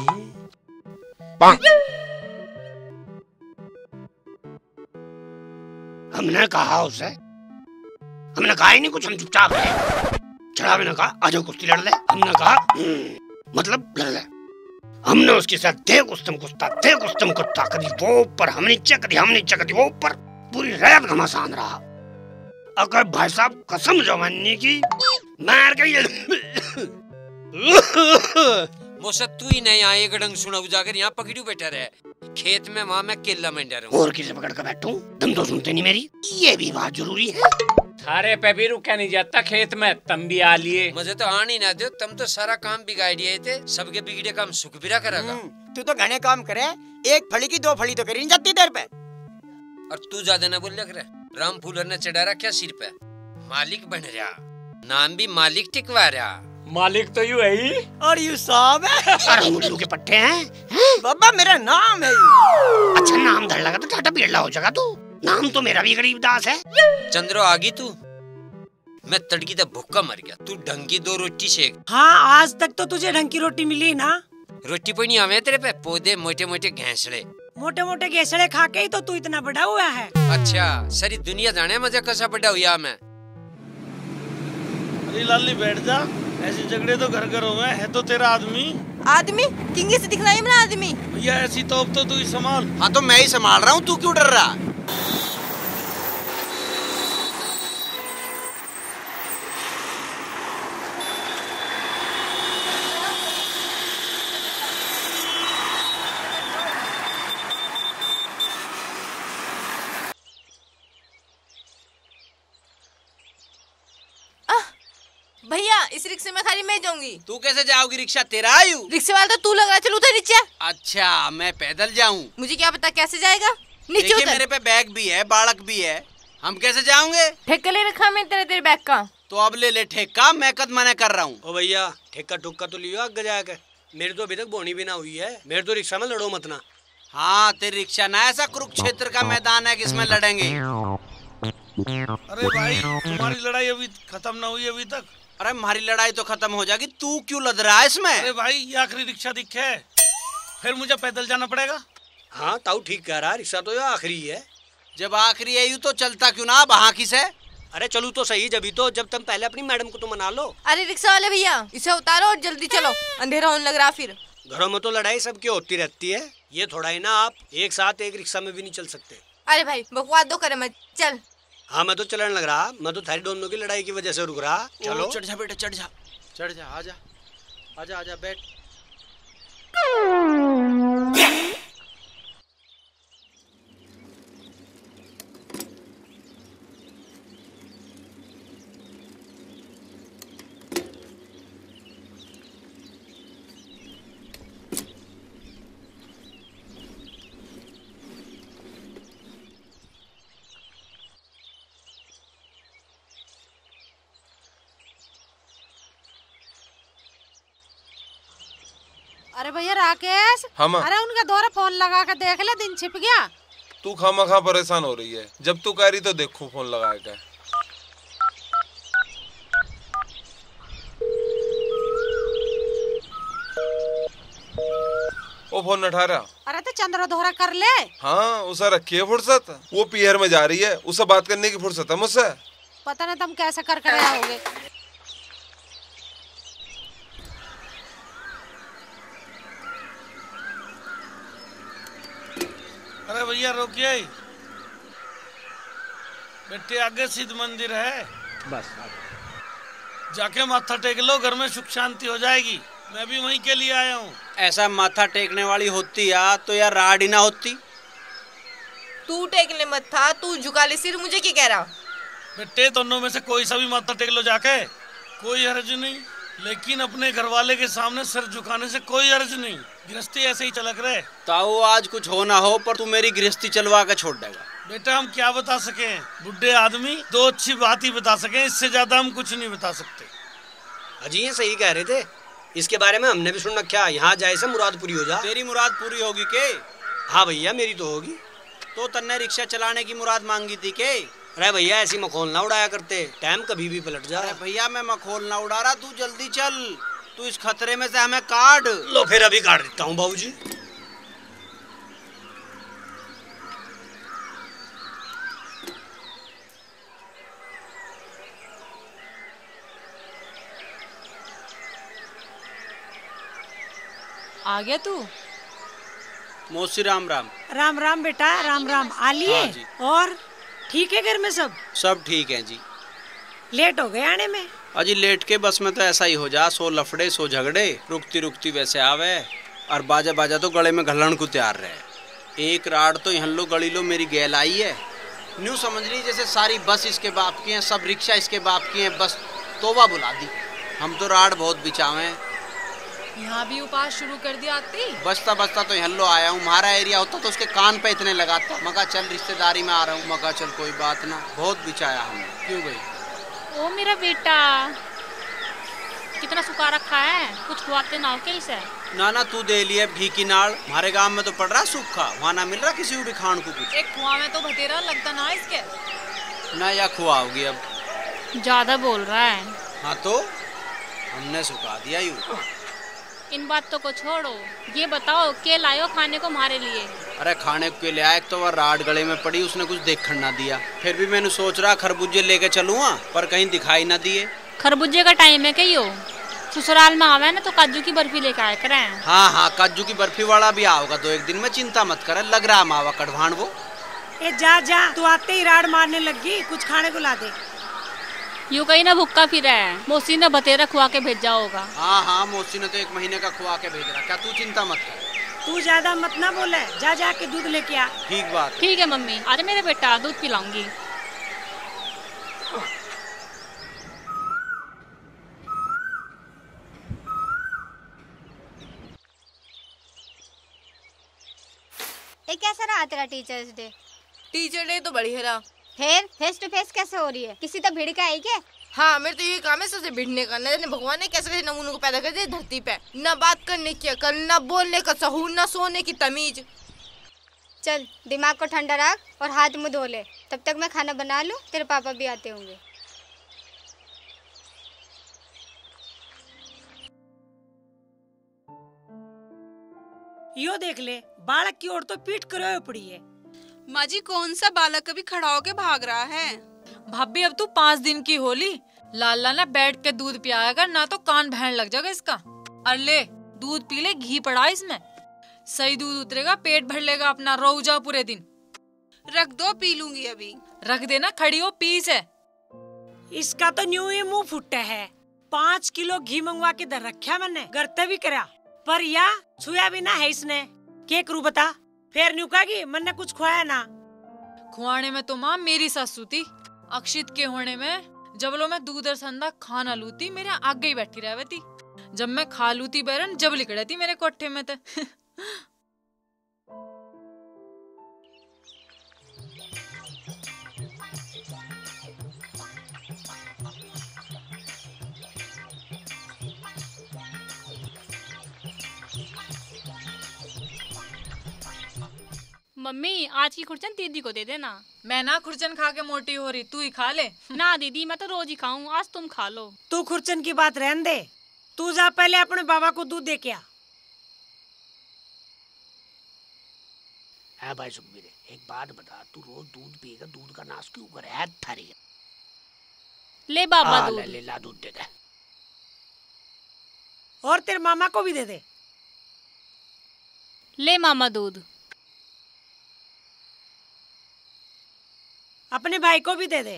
हमने कहा उसे, हमने कहा ही नहीं कुछ, हम चुपचाप रहे। छड़ावे ने कहा आजा कुश्ती लड़ ले। हमने कहा मतलब लड़ ले। हमने उसके साथ दे कुस्तम कुश्ता दे कुस्तम कुश्ता, कभी वो ऊपर हम नीचे, कभी हम नीचे, कभी वो ऊपर, पूरी रात घमासान रहा। अगर भाई साहब कसम जवानी की मार गई। मोसा तू ही नहीं आए गड़ंग सुना जाकर यहाँ पकड़ू बैठा रहे खेत में, वहाँ मैं केला में डर और किसे पकड़ कर बैठूं? तुम तो सुनते नहीं मेरी, ये भी बात जरूरी है। थारे पे भी रुका नहीं जाता खेत में, तम भी आ लिए। मुझे तो आनी ना दो, तुम तो सारा काम बिगाड़ दिए थे। सबके बिगड़े काम सुख बिरा करेगा। तू तो घने काम करे, एक फली की दो फली तो करी नहीं जाती देर पे। और तू ज्यादा न बोल रहा, राम फूलर ने चढ़ा रखा सिर पे, मालिक बन रहा, नाम भी मालिक टिकवा रहा। मालिक तो यू है ही और यू साहब है। अरे मुल्लू के पट्टे हैं, हैं? बाबा मेरा नाम है। अच्छा नाम धड़ लगा तो टाटा बिरला हो जाएगा तू। नाम तो मेरा भी गरीबदास है। चंद्रो आगी तू, मैं तड़की तक भूखा मर गया। तू ढंग की दो रोटी सेक। हाँ आज तक तो तुझे ढंग की रोटी मिली ना। रोटी पड़ी आवे तेरे पे, पौधे मोटे मोटे घैंसड़े, मोटे मोटे घेसड़े खा के ही तो तू इतना बड़ा हुआ है। अच्छा सारी दुनिया जाने मजा कसा बड़ा हुआ मैं। अरे लाली बैठ जा, ऐसे झगड़े तो घर घर हो गए। है तो तेरा आदमी आदमी किंगे से दिखना है मेरा आदमी। भैया ऐसी तो अब तो तू ही संभाल। हाँ तो मैं ही संभाल रहा हूँ, तू क्यों डर रहा? भैया इस रिक्शे में खाली मैं जाऊंगी। तू कैसे जाओगी? रिक्शा तेरा आयु। रिक्शे वाला तो तू लग रहा है, चल उधर नीचे। अच्छा मैं पैदल जाऊं? मुझे क्या पता कैसे जाएगा। नीचे उतर। मेरे पे बैग भी है, बालक भी है, हम कैसे जाओगे? ठेका ले रखा मैं तेरे तेरे बैग का। तो अब ले ले ठेका, मैं कद मना कर रहा हूँ। ओ भैया ठेका ठुक्का तो लियो आगे जाकर। मेरी तो अभी तक बोनी भी ना हुई है। मेरे तो रिक्शा में लड़ो मत ना। हाँ तेरी रिक्शा ना ऐसा कुरुक्षेत्र का मैदान है कि इसमें लड़ेंगे। अरे भाई तुम्हारी लड़ाई अभी खत्म ना हुई अभी तक। अरे हमारी लड़ाई तो खत्म हो जाएगी, तू क्यों लद रहा है इसमें? अरे भाई ये आखिरी रिक्शा दिखे, फिर मुझे पैदल जाना पड़ेगा। हाँ ताऊ ठीक कह रहा, रिक्शा तो ये आखिरी है। जब आखिरी है यू तो चलता क्यों ना वहाँ किसे? अरे चलू तो सही, जब तो जब तुम पहले अपनी मैडम को तो मना लो। अरे रिक्शा वाले भैया इसे उतारो और जल्दी चलो, अंधेरा होने लग रहा। फिर घरों में तो लड़ाई सबकी होती रहती है, ये थोड़ा ही ना आप एक साथ एक रिक्शा में भी नहीं चल सकते। अरे भाई बकवास दो करे मत, चल। हाँ मैं तो चलने लग रहा, मैं तो थारी दोनों की लड़ाई की वजह से रुक रहा। चलो चढ़ जा बेटा, चढ़ जा चढ़ जा, आजा आजा आजा बैठ। अरे भैया राकेश, हम अरे उनका दोहरा फोन लगा के देख ले, दिन छिप गया। तू खामा खा परेशान हो रही है, जब तू कह रही तो देखूं फोन लगा के। वो फोन उठा रहा। अरे तो चंद्र दोहरा कर ले। हाँ उसे रखी है फुर्सत, वो पीहर में जा रही है, उसे बात करने की फुर्सत है मुझसे। पता नहीं तुम कैसे कर कर आओगे। अरे भैया रोकिए, बेटे आगे सिद्ध मंदिर है, बस जाके माथा टेक लो, घर में सुख शांति हो जाएगी। मैं भी वहीं के लिए आया हूँ। ऐसा माथा टेकने वाली होती या तो यार राड ही ना होती। तू टेकने मत था, तू झुका ले सिर, मुझे क्या कह रहा। बेटे दोनों में से कोई सा भी माथा टेक लो जाके, कोई हर्ज नहीं, लेकिन अपने घर वाले के सामने सिर झुकाने से कोई हर्ज नहीं। गृहस्थी ऐसे ही चलक रहे। ताऊ आज कुछ हो ना हो पर तू मेरी गृहस्थी चलवा के छोड़ देगा। बेटा हम क्या बता सके, बुढ़े आदमी दो अच्छी बात ही बता सके, इससे ज्यादा हम कुछ नहीं बता सकते। अजी ये सही कह रहे थे, इसके बारे में हमने भी सुन रखा। यहाँ जाए से मुराद पूरी हो जा। तेरी मुराद पूरी होगी के? हाँ भैया मेरी तो होगी। तो तन्ने रिक्शा चलाने की मुराद मांगी थी के? अरे भैया ऐसी मखौल ना उड़ाया करते, टाइम कभी भी पलट जा। अरे भैया मैं मखौल ना उड़ा रहा, तू जल्दी चल, तू इस खतरे में से हमें काट। लो फिर अभी काट देता हूँ बाबूजी। आ गया तू? मौसी राम राम। राम राम बेटा, राम राम। आ लिए? हाँ और ठीक है घर में सब? सब ठीक है जी। लेट हो गए आने में? अजी लेट के बस में तो ऐसा ही हो जा, सो लफड़े सो झगड़े, रुकती रुकती वैसे आवे। और बाजा बाजा तो गले में घलन को तैयार रहे। एक राड तो यहाँ लो गली लो मेरी गैल आई है, न्यू समझ रही जैसे सारी बस इसके बाप की है, सब रिक्शा इसके बाप की है, बस तोबा बुला दी। हम तो राड बहुत बिछावे हैं। यहाँ भी उपास शुरू कर दिया आती। बचता बचता तो यहाँ लो आया हूँ, हमारा एरिया होता तो उसके कान पे इतने लगाता। मगा चल रिश्तेदारी में आ रहा हूँ, मगा चल कोई बात ना, बहुत बिछाया हमने। क्यों गई? ओ मेरा बेटा कितना सुखा रखा है, कुछ खुआते ना हो क्या इसे? ना ना तू दे लिए घी की नाड़, हमारे गांव में तो पड़ रहा सूखा, वहाँ ना मिल रहा किसी को भी खान को कुछ। एक कुआं में तो भतेरा लगता ना इसके। ना या खुआओगी अब? ज्यादा बोल रहा है। हाँ तो हमने सुखा दिया यूँ। इन बातों को छोड़ो, ये बताओ क्या लायो खाने को हमारे लिए? अरे खाने के लिए आए तो वह राड गले में पड़ी, उसने कुछ देखने ना दिया। फिर भी मैंने सोच रहा खरबूजे लेके चलूँगा, पर कहीं दिखाई ना दिए। खरबूजे का टाइम है कहीं हो? ससुराल में आवे ना तो काजू की बर्फी लेके आए करें। हाँ हाँ काजू की बर्फी वाला भी आओगा दो एक दिन में, चिंता मत करे, लग रहा मावा कड़वान वो। ए जा जा, तू आते ही राड मारने लगी, कुछ खाने को ला दे। यूँ कहीं ना भुक्का फिर है, मौसी ने बतेरा खुआ के भेजा होगा। हाँ हाँ मौसी ने तो एक महीने का खुआ के भेज रहा, क्या तू चिंता मत कर। तू ज्यादा मत ना बोले, जा जा के दूध लेके आ। ठीक बात। ठीक है मम्मी, आज मेरे बेटा दूध पिलाऊंगी। ये कैसा रहा तेरा टीचर्स डे? टीचर डे तो बढ़िया रहा। फिर फेस टू फेस कैसे हो रही है? किसी तो भीड़ का है क्या? हाँ मेरे तो ये काम है सबसे भिड़ने का। न जाने भगवान ने कैसे कैसे नमूनों को पैदा कर दिया धरती पे। न बात करने की अकल, न बोलने का सहूर, न सोने की तमीज। चल दिमाग को ठंडा रख और हाथ मुंह धो ले, तब तक मैं खाना बना लूं, तेरे पापा भी आते होंगे। यो देख ले, बालक की ओर तो पीठ करोए पड़ी है। माँ जी कौन सा बालक अभी खड़ा होके भाग रहा है? भाभी अब तू पाँच दिन की होली, लाला ने बैठ के दूध पियाया कर, ना तो कान भैन लग जाएगा इसका। और ले दूध पी ले, घी पड़ा इसमें, सही दूध उतरेगा, पेट भर लेगा अपना, रो जा पूरे दिन। रख दो, पी लूंगी अभी। रख देना, खड़ी हो पी से। इसका तो न्यू ही मुंह फुट्टा है। पाँच किलो घी मंगवा के दर रखा मैंने, करते भी करा, पर या छुया भी ना है इसने। क्या करूं बता? फिर न्यू कहेगी मैंने कुछ खुआया ना। खुआने में तो माँ मेरी सासू थी, अक्षित के होने में जबलों में दूध और संदा खाना लूती, मेरे आगे ही बैठी रहती थी। जब मैं खा लूती बैरन, जब लिख रही थी मेरे कोठे में तो। मम्मी आज की खुरचन दीदी को दे देना। मैं ना खुरचन खा के मोटी हो रही, तू ही खा ले। ना दीदी मैं तो रोज ही खाऊं, आज तुम खा लो। तू खुरचन की बात रहने दे, तू जा पहले अपने बाबा को दूध दे के आ। है भाई सुखबीर, एक बात बता, तू रोज दूध पिएगा, दूध का नाश क्यों करे है थारी? ले बाबा दूध। ले, ले ला दूध दे दे। और तेरे मामा को भी दे दे। ले मामा दूध। अपने भाई को भी दे दे।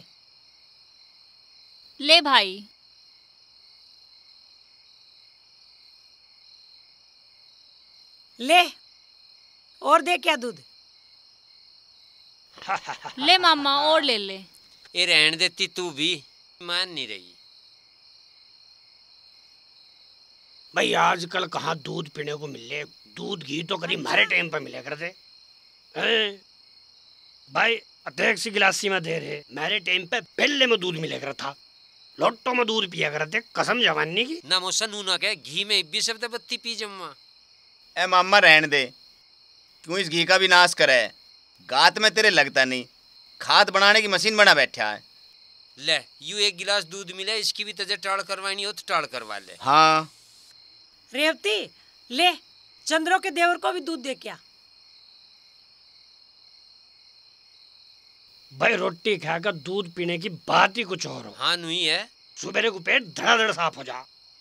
ले भाई। ले और दे क्या दूध। ले मामा और ले ले। ये रहने देती तू भी, मान नहीं रही। भाई आजकल कहाँ दूध पीने को मिले, दूध घी तो करीब हमारे टाइम पर मिले करते हैं। भाई अध्यक्ष गिलासी में दे रहे, मेरे टाइम पे पहले में दूध मिले करता था, लोटो में दूध पिया करते, कसम जवानी की। ना मोसा नूना के घी में इब्बी शब्द बत्ती पी जम्मा। ए मामा रहने दे, क्यों इस घी का भी नाश करे? गात में तेरे लगता नहीं, खाद बनाने की मशीन बना बैठा है। ले यू एक गिलास दूध मिले, इसकी भी तजे टाड़ करवानी हो तो टाड़ करवा ले। हाँ रेवती ले, चंद्रो के देवर को भी दूध दे क्या। भाई रोटी खाकर दूध पीने की बात ही कुछ और हो। हाँ नहीं है, सुबह को पेट धड़ाधड़ साफ हो जा।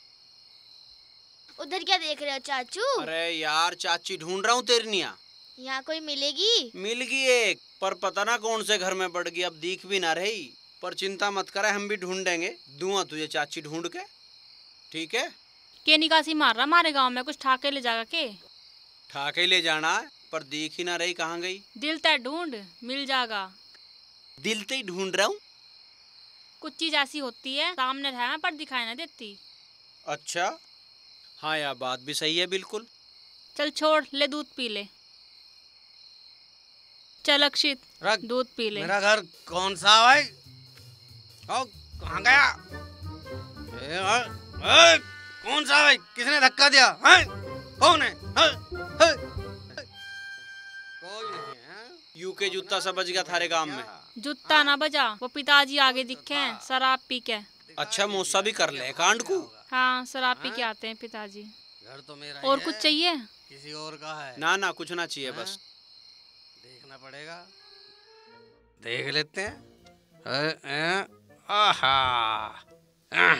उधर क्या देख रहे हो चाचू? अरे यार चाची ढूंढ रहा हूँ तेरनिया। यहाँ कोई मिलेगी? मिल गई एक, पर पता ना कौन से घर में बढ़ गई, अब दिख भी ना रही। पर चिंता मत करे, हम भी ढूंढेंगे, दूंगा तुझे चाची ढूंढ के, ठीक है? के निकासी मार रहा हमारे गांव में, कुछ ठाके ले जाएगा के? ठाके ले जाना है, पर दिख ही ना रही, कहाँ गई? दिल तय ढूंढ, मिल जाएगा। दिल ते ही ढूंढ रहा हूँ। कुछ चीज ऐसी होती है सामने रहना पर दिखाई ना देती। अच्छा हाँ यार, बात भी सही है बिल्कुल। चल छोड़, ले दूध पी ले। चल अक्षित दूध पी ले। मेरा घर कौन सा है? कहाँ गया? ए, आ, आ, कौन सा है? किसने धक्का दिया? है? कौन है? है? है? कोई नहीं है। यू के जूता सब बज गया थारे गांव में। जूता ना बजा, वो पिताजी आगे दिखे हैं शराब पी के। अच्छा मौसा भी कर ले कांड को। हाँ शराब पी के आते हैं पिताजी। घर तो मेरा और ही कुछ है। चाहिए? किसी और का है? ना ना कुछ ना चाहिए, बस देखना पड़ेगा, देख लेते हैं। ए, ए, आहा आ,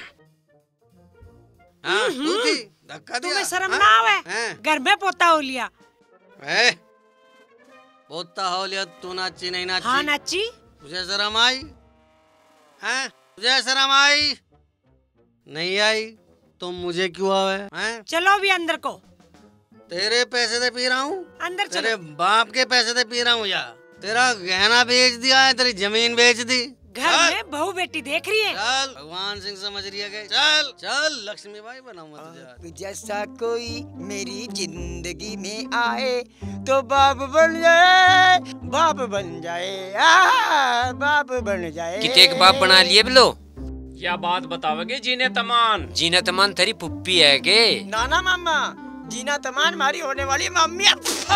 हाँ, तू थी, धक्का दिया। तुम्हें शर्म हाँ? ना आवे? हैं? घर में पोता हो लिया। ए, पोता हो लिया, तू नाची नहीं नाची? हाँ नाची। तुझे शर्म आई? हैं? तुझे शर्म आई? नहीं आई तो मुझे क्यों आवे? हैं? चलो भी अंदर को। तेरे पैसे से पी रहा हूँ? अंदर चलो। तेरे बाप के पैसे से पी रहा हूँ या? तेरा गहना बेच दिया है, तेरी जमीन बेच दी। घर में बहू बेटी देख रही है। चल भगवान सिंह समझ रही है के? चल चल लक्ष्मी बाई बनाऊंगा तुझे। जैसा कोई मेरी जिंदगी में आए तो बाप बन जाए, बाप बन जाए, आ, बाप बन जाए। कितने एक बाप बना लिए बोलो? क्या बात बताओगे जीने तमान? जीना तमान तेरी पुप्पी है के? नाना मामा, जीना तमान मारी होने वाली मम्मी।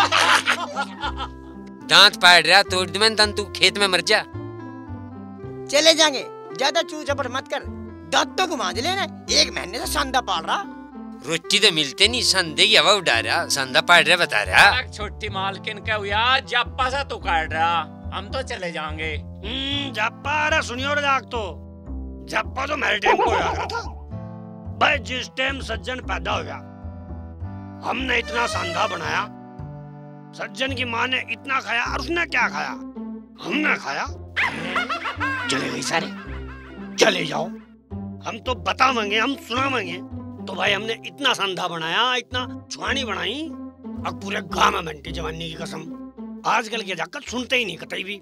दांत पाड़ रहा तोड़ दूं मैं, तन तू खेत में मर जा। चले जाएंगे, ज्यादा चू चपड़ मत कर, दांतों को मांझ लेना। एक महीने से संदा पाल रहा। रोटी तो मिलते नहीं, संदे की हवा उड़ा रहा, संदा पाड़ रहा बता रहा। छोटी मालकिन का हुआ जप्पा सा तू काट रहा, हम तो चले जाएंगे। हम्म जप्पा, अरे सुनियो रे जाग तो जप्पा तो मेरे टाइम को याद था। भाई जिस टाइम सज्जन पैदा हो गया, हमने इतना संधा बनाया, सज्जन की माँ ने इतना खाया, और उसने क्या खाया? हमने खाया। चले गई सारे, चले जाओ, हम तो बतावेंगे, हम सुनावेंगे। तो भाई हमने इतना संधा बनाया, इतना छुआनी बनाई, अब पूरे गांव में बनती जवानी की कसम। आजकल के जाकर सुनते ही नहीं कतई भी।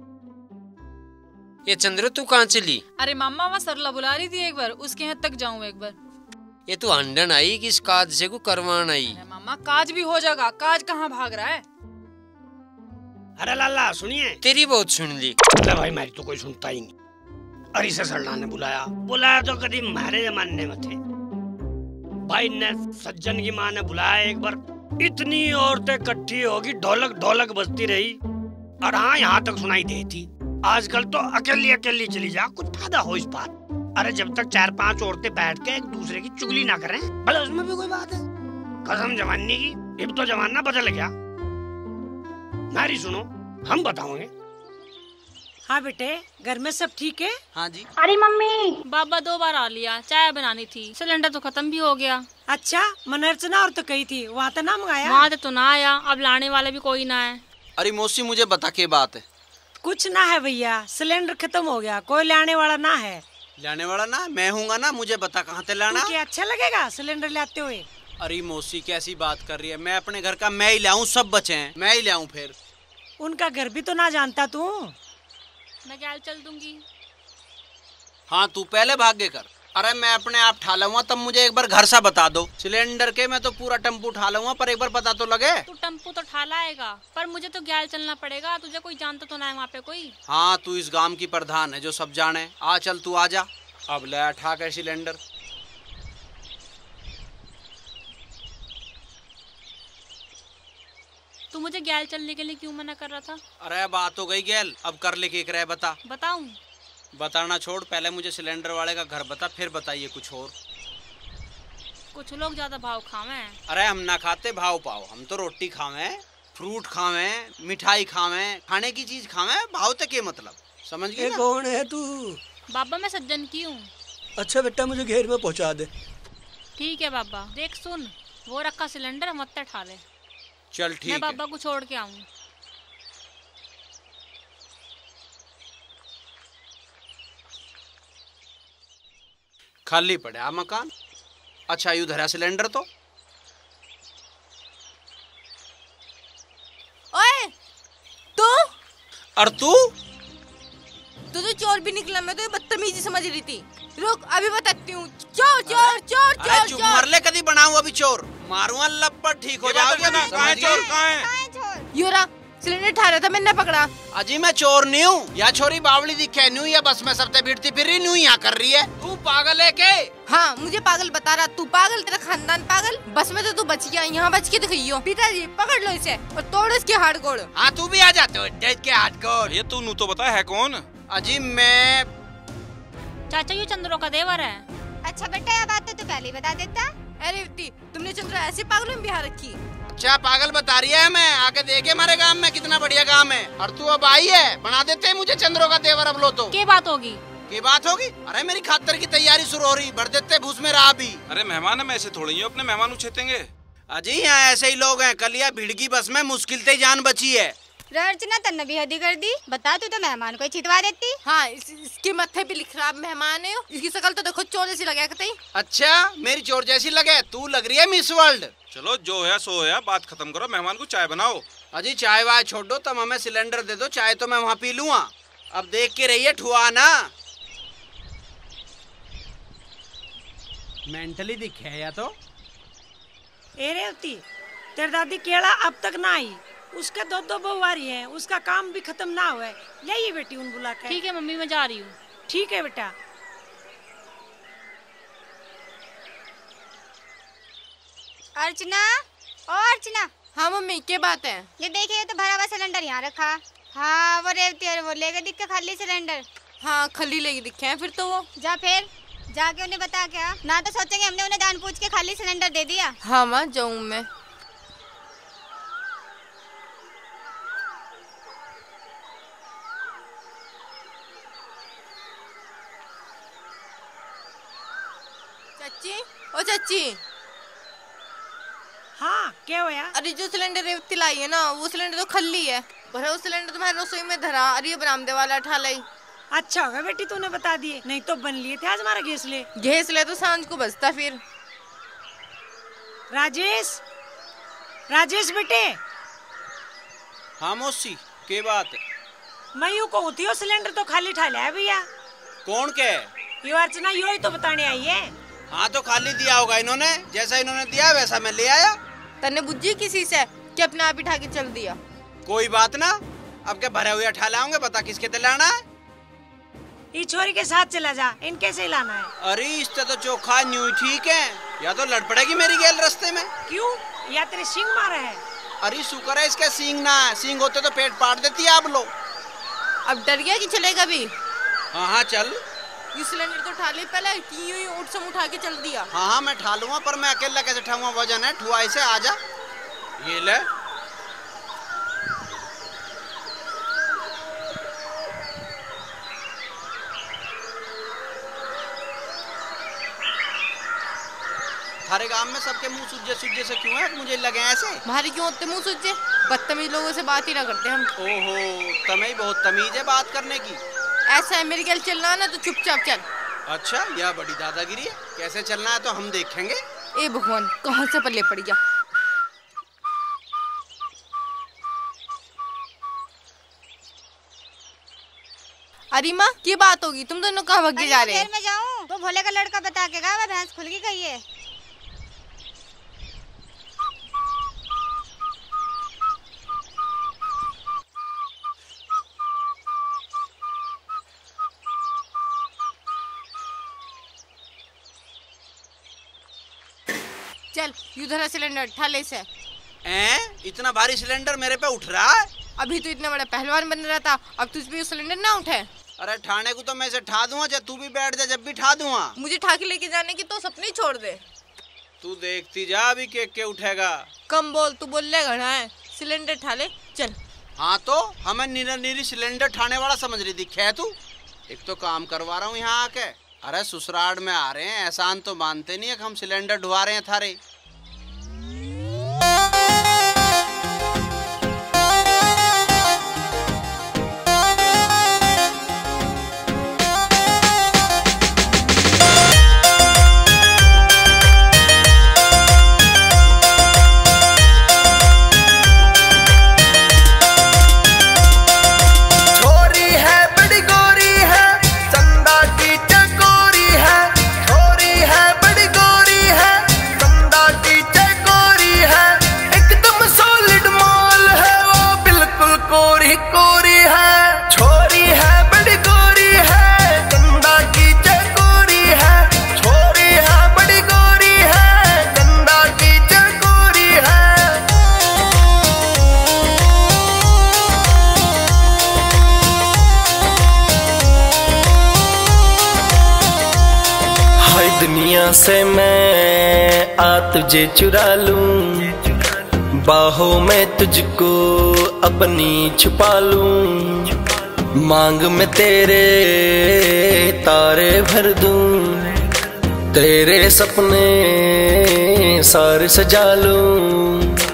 ये चंद्र तू कहाँ चली? अरे मामा वहाँ सरला बुला रही थी एक बार, उसके यहाँ तक जाऊँ एक बार। ये तू अंडन आई कि इस काज से को करवान आई? मामा काज भी हो जाएगा, काज कहाँ भाग रहा है? अरे लाला सुनिए। तेरी बहुत सुन ली। अरे भाई मेरी तो कोई सुनता ही नहीं। अरे से सरला ने बुलाया, बुलाया तो कभी हमारे जमाने में थे। भाई ने सज्जन की माँ ने बुलाया एक बार, इतनी औरतें इकट्ठी होगी, ढोलक ढोलक बजती रही, और हाँ यहाँ तक सुनाई देती। आजकल तो अकेली अकेली चली जा, कुछ फायदा हो इस बात। अरे जब तक चार पांच औरतें बैठ के एक दूसरे की चुगली ना करें, भले उसमें भी कोई बात है। कसम जवानी की, अब तो जमाना बदल गया। नारी सुनो, हम बताओगे। हाँ बेटे, घर में सब ठीक है? हाँ जी। अरे मम्मी, बाबा दो बार आ लिया, चाय बनानी थी, सिलेंडर तो खत्म भी हो गया। अच्छा, मनर्चना और तो कही थी, वहाँ तो ना मंगाया? वहाँ तो ना आया, अब लाने वाले भी कोई ना है। अरे मौसी मुझे बता के बात है। कुछ ना है भैया, सिलेंडर खत्म हो गया, कोई लाने वाला ना है। लाने वाला ना मैं हूँगा ना, मुझे बता कहाँ से लाना। क्या अच्छा लगेगा सिलेंडर लाते हुए? अरे मौसी कैसी बात कर रही है, मैं अपने घर का मैं ही लाऊं, सब बचे हैं मैं ही लाऊं। फिर उनका घर भी तो ना जानता तू। मैं गैल चल दूंगी। हाँ तू पहले भाग्य कर। अरे मैं अपने आप ठा लूंगा, तब मुझे एक बार घर सा बता दो। सिलेंडर के मैं तो पूरा टम्पू उठा लूंगा, पर एक बार पता तो लगे। तू टम्पू तो ठा लाएगा, पर मुझे तो गैल चलना पड़ेगा। तुझे कोई जानता तो ना है वहाँ पे कोई? हाँ तू इस गांव की प्रधान है जो सब जाने। आ चल तू आ जा, अब ले ठा के सिलेंडर। तू मुझे गैल चलने के लिए क्यों मना कर रहा था? अरे बात हो गई गैल, अब कर ले के रहे बता। बताऊं? बताना छोड़, पहले मुझे सिलेंडर वाले का घर बता, फिर बताइए कुछ और। कुछ लोग ज्यादा भाव खावे। अरे हम ना खाते भाव पाओ, हम तो रोटी खावे, फ्रूट खावे, मिठाई खावे, खाने की चीज खावे, भाव तक ये मतलब समझ गए? कौन है तू? बाबा मैं सज्जन की हूँ। अच्छा बेटा मुझे घेर में पहुँचा दे। ठीक है बाबा। देख सुन, वो रखा सिलेंडर मत ठा ले। चल ठीक है। मैं बाबा को छोड़ के आऊँ। खाली पड़ा मकान। अच्छा यू धरा सिलेंडर तो। ओए तू और तू तू तो चोर भी निकला, मैं तो ये बदतमीजी समझ रही थी। रुक अभी बताती हूँ। चोर चोर चोर चोर चोर मर ले, कदी बनाऊं अभी चोर मारूंगा लपट ठीक हो जाओगे ना। कहाँ है चोर? कहाँ है? यूरा सिलेंडर ठा रहा था, मैंने पकड़ा। अजी मैं चोर नहीं हूँ, या छोरी बावली दिखे न्यू या बस में सबसे भिड़ती फिर न्यू यहाँ कर रही है। तू पागल है के? हाँ मुझे पागल बता रहा। तू पागल, तेरा खानदान पागल। बस में तो तू बच गया, यहाँ बच के दिखाइयो। पिताजी पकड़ लो इसे और तोड़ इसके हाथ गोड़। हाँ तू भी आ जाते हो के हाथ गोड़। ये तू नू तो बता है कौन? अजी मैं चाचा यू चंद्रो का देवर है। अच्छा बेटा ये बात तो तू पहले ही बता देता। अरे तुमने चंद्रा ऐसे पागलों में बिहार रखी। अच्छा पागल बता रही है, मैं आके देखे हमारे गांव में कितना बढ़िया गांव है। और तू अब आई है, बना देते हैं मुझे चंद्रो का देवर। अब लो तो क्या बात होगी? क्या बात होगी? अरे मेरी खातर की तैयारी शुरू हो रही, भर देते भूस में रहा भी। अरे मेहमान है, मैं ऐसे थोड़ी हूँ अपने मेहमान उछेतेंगे। अजी यहाँ ऐसे ही लोग हैं, कल यहाँ भीड़ की बस में मुश्किल से जान बची है। अर्चना तन्ने भी हदी कर दी। बता तू तो मेहमान को छिटवा देती। हाँ इस, इसके माथे पे लिख रहा मेहमान है। इसकी शकल तो देखो चोर जैसी लगे कतई। अच्छा मेरी चोर जैसी लगे? तू लग रही है मिस वर्ल्ड। चलो जो है सो है, बात खत्म करो, मेहमान को चाय बनाओ। अजी चाय वाय छोड़ दो, तुम हमें सिलेंडर दे दो, चाय तो मैं वहाँ पी लूँगा। अब देख के रहिए ठुआ ना। मेंटली दिखे या तो। ए रेवती, तेरी दादी केड़ा अब तक ना आई, उसका दो दो बहू आ रही है, उसका काम भी खत्म ना हुआ है। ले बेटी उन बुला के। ठीक है मम्मी मैं जा रही हूँ। ठीक है बेटा। अर्चना ओ अर्चना। हाँ मम्मी क्या बात है? ये देखिए तो भरा हुआ सिलेंडर यहाँ रखा। हाँ वो रेवती है, वो लेके दिख के खाली सिलेंडर। हाँ खाली लेके दिखे हैं फिर तो वो। जा फिर जाके उन्हें बता क्या, ना तो सोचेंगे हमने उन्हें जान पूछ के खाली सिलेंडर दे दिया। हाँ माँ जाऊँ मैं। चाची ओ चाची। हाँ क्या हुआ? अरे जो सिलेंडर रेवती लाई है ना, वो सिलेंडर तो खाली है। भरा वो सिलेंडर तुम्हारे रसोई में धरा। अरे ये बरामदे वाला उठा लाई। अच्छा होगा बेटी तूने बता दिए, नहीं तो बन लिए थे आज हमारा गैस ले। गैस ले तो सांझ को बचता फिर। राजेश राजेश बेटे। हाँ मौसी क्या बात है? मैं यूँ कहूँ थी सिलेंडर तो खाली ठा लिया भैया। कौन के? यो अर्चना यो ही तो बताने आई है। हाँ तो खाली दिया होगा इन्होंने, जैसा इन्होंने दिया वैसा मैं ले आया। तन्ने बुझी किसी से कि अपने आप ही ठा के चल दिया? कोई बात ना, अब क्या भरे हुए ठा लाऊंगे, बता किसके ते लाना है? इस छोरी के साथ चला जा, इनके से लाना है। अरे इससे तो चोखा न्यू ठीक है, या तो लड़ पड़ेगी मेरी गैल रास्ते में। क्यों? या तेरे सींग मारे है? अरे शुक्र है इसके सींग ना है, सींग होते तो पेट पाट देती आप लोग। अब डर गया कि चलेगा भी? हाँ हाँ चल। ये सिलेंडर तो उठा ले पहले, यूं ही उठ सम उठा के चल दिया। हाँ हाँ मैं उठा लूंगा, पर मैं अकेला कैसे उठाऊंगा, वजन है। ठुआ से आ जा, ये ले। थारे गांव में सबके मुंह सूजे सूजे से क्यों है? मुझे लगे ऐसे। भारी क्यों होते मुंह सूजे? बदतमीज लोगों से बात ही ना करते हम। ओहो, तुम्हें बहुत तमीज है बात करने की। ऐसा है मेरे गल चलना ना तो चुपचाप चल। अच्छा, यह बड़ी दादागिरी है। कैसे चलना है तो हम देखेंगे। ए भगवान, कहाँ से पल्ले पड़ गया। अरे माँ, क्या बात होगी? तुम दोनों कहाँ भाग के जा रहे हैं? मैं जाऊँ तो भोले का लड़का बता के गा, भैंस खुल गई गई है। चल युद्धरा सिलेंडर उठा ले से। ए, इतना भारी सिलेंडर मेरे पे उठ रहा है? अभी तो इतना बड़ा पहलवान बन रहा था, अब तुझ पे सिलेंडर ना उठे। अरे ठाने को तो मैं इसे ठा दूंगा, जब तू भी बैठ जा, जब भी ठा दूंगा। मुझे ठा के लेके जाने की तो सपने छोड़ दे। तू देखती जा अभी के के उठेगा। कम बोल, तू बोल ले घना है। सिलेंडर ठा ले चल। हाँ तो हमें नीरा नीरी सिलेंडर ठाने वाला समझ रही दिखे है तू? एक तो काम करवा रहा हूँ यहाँ आके। अरे ससुराल में आ रहे हैं, एहसान तो मानते नहीं है कि हम सिलेंडर ढुआ रहे हैं थारे। दुनिया से मैं आ तुझे चुरा लूं, बाहों में तुझको अपनी छुपा लूं, मांग में तेरे तारे भर दूं, तेरे सपने सारे सजा लूं।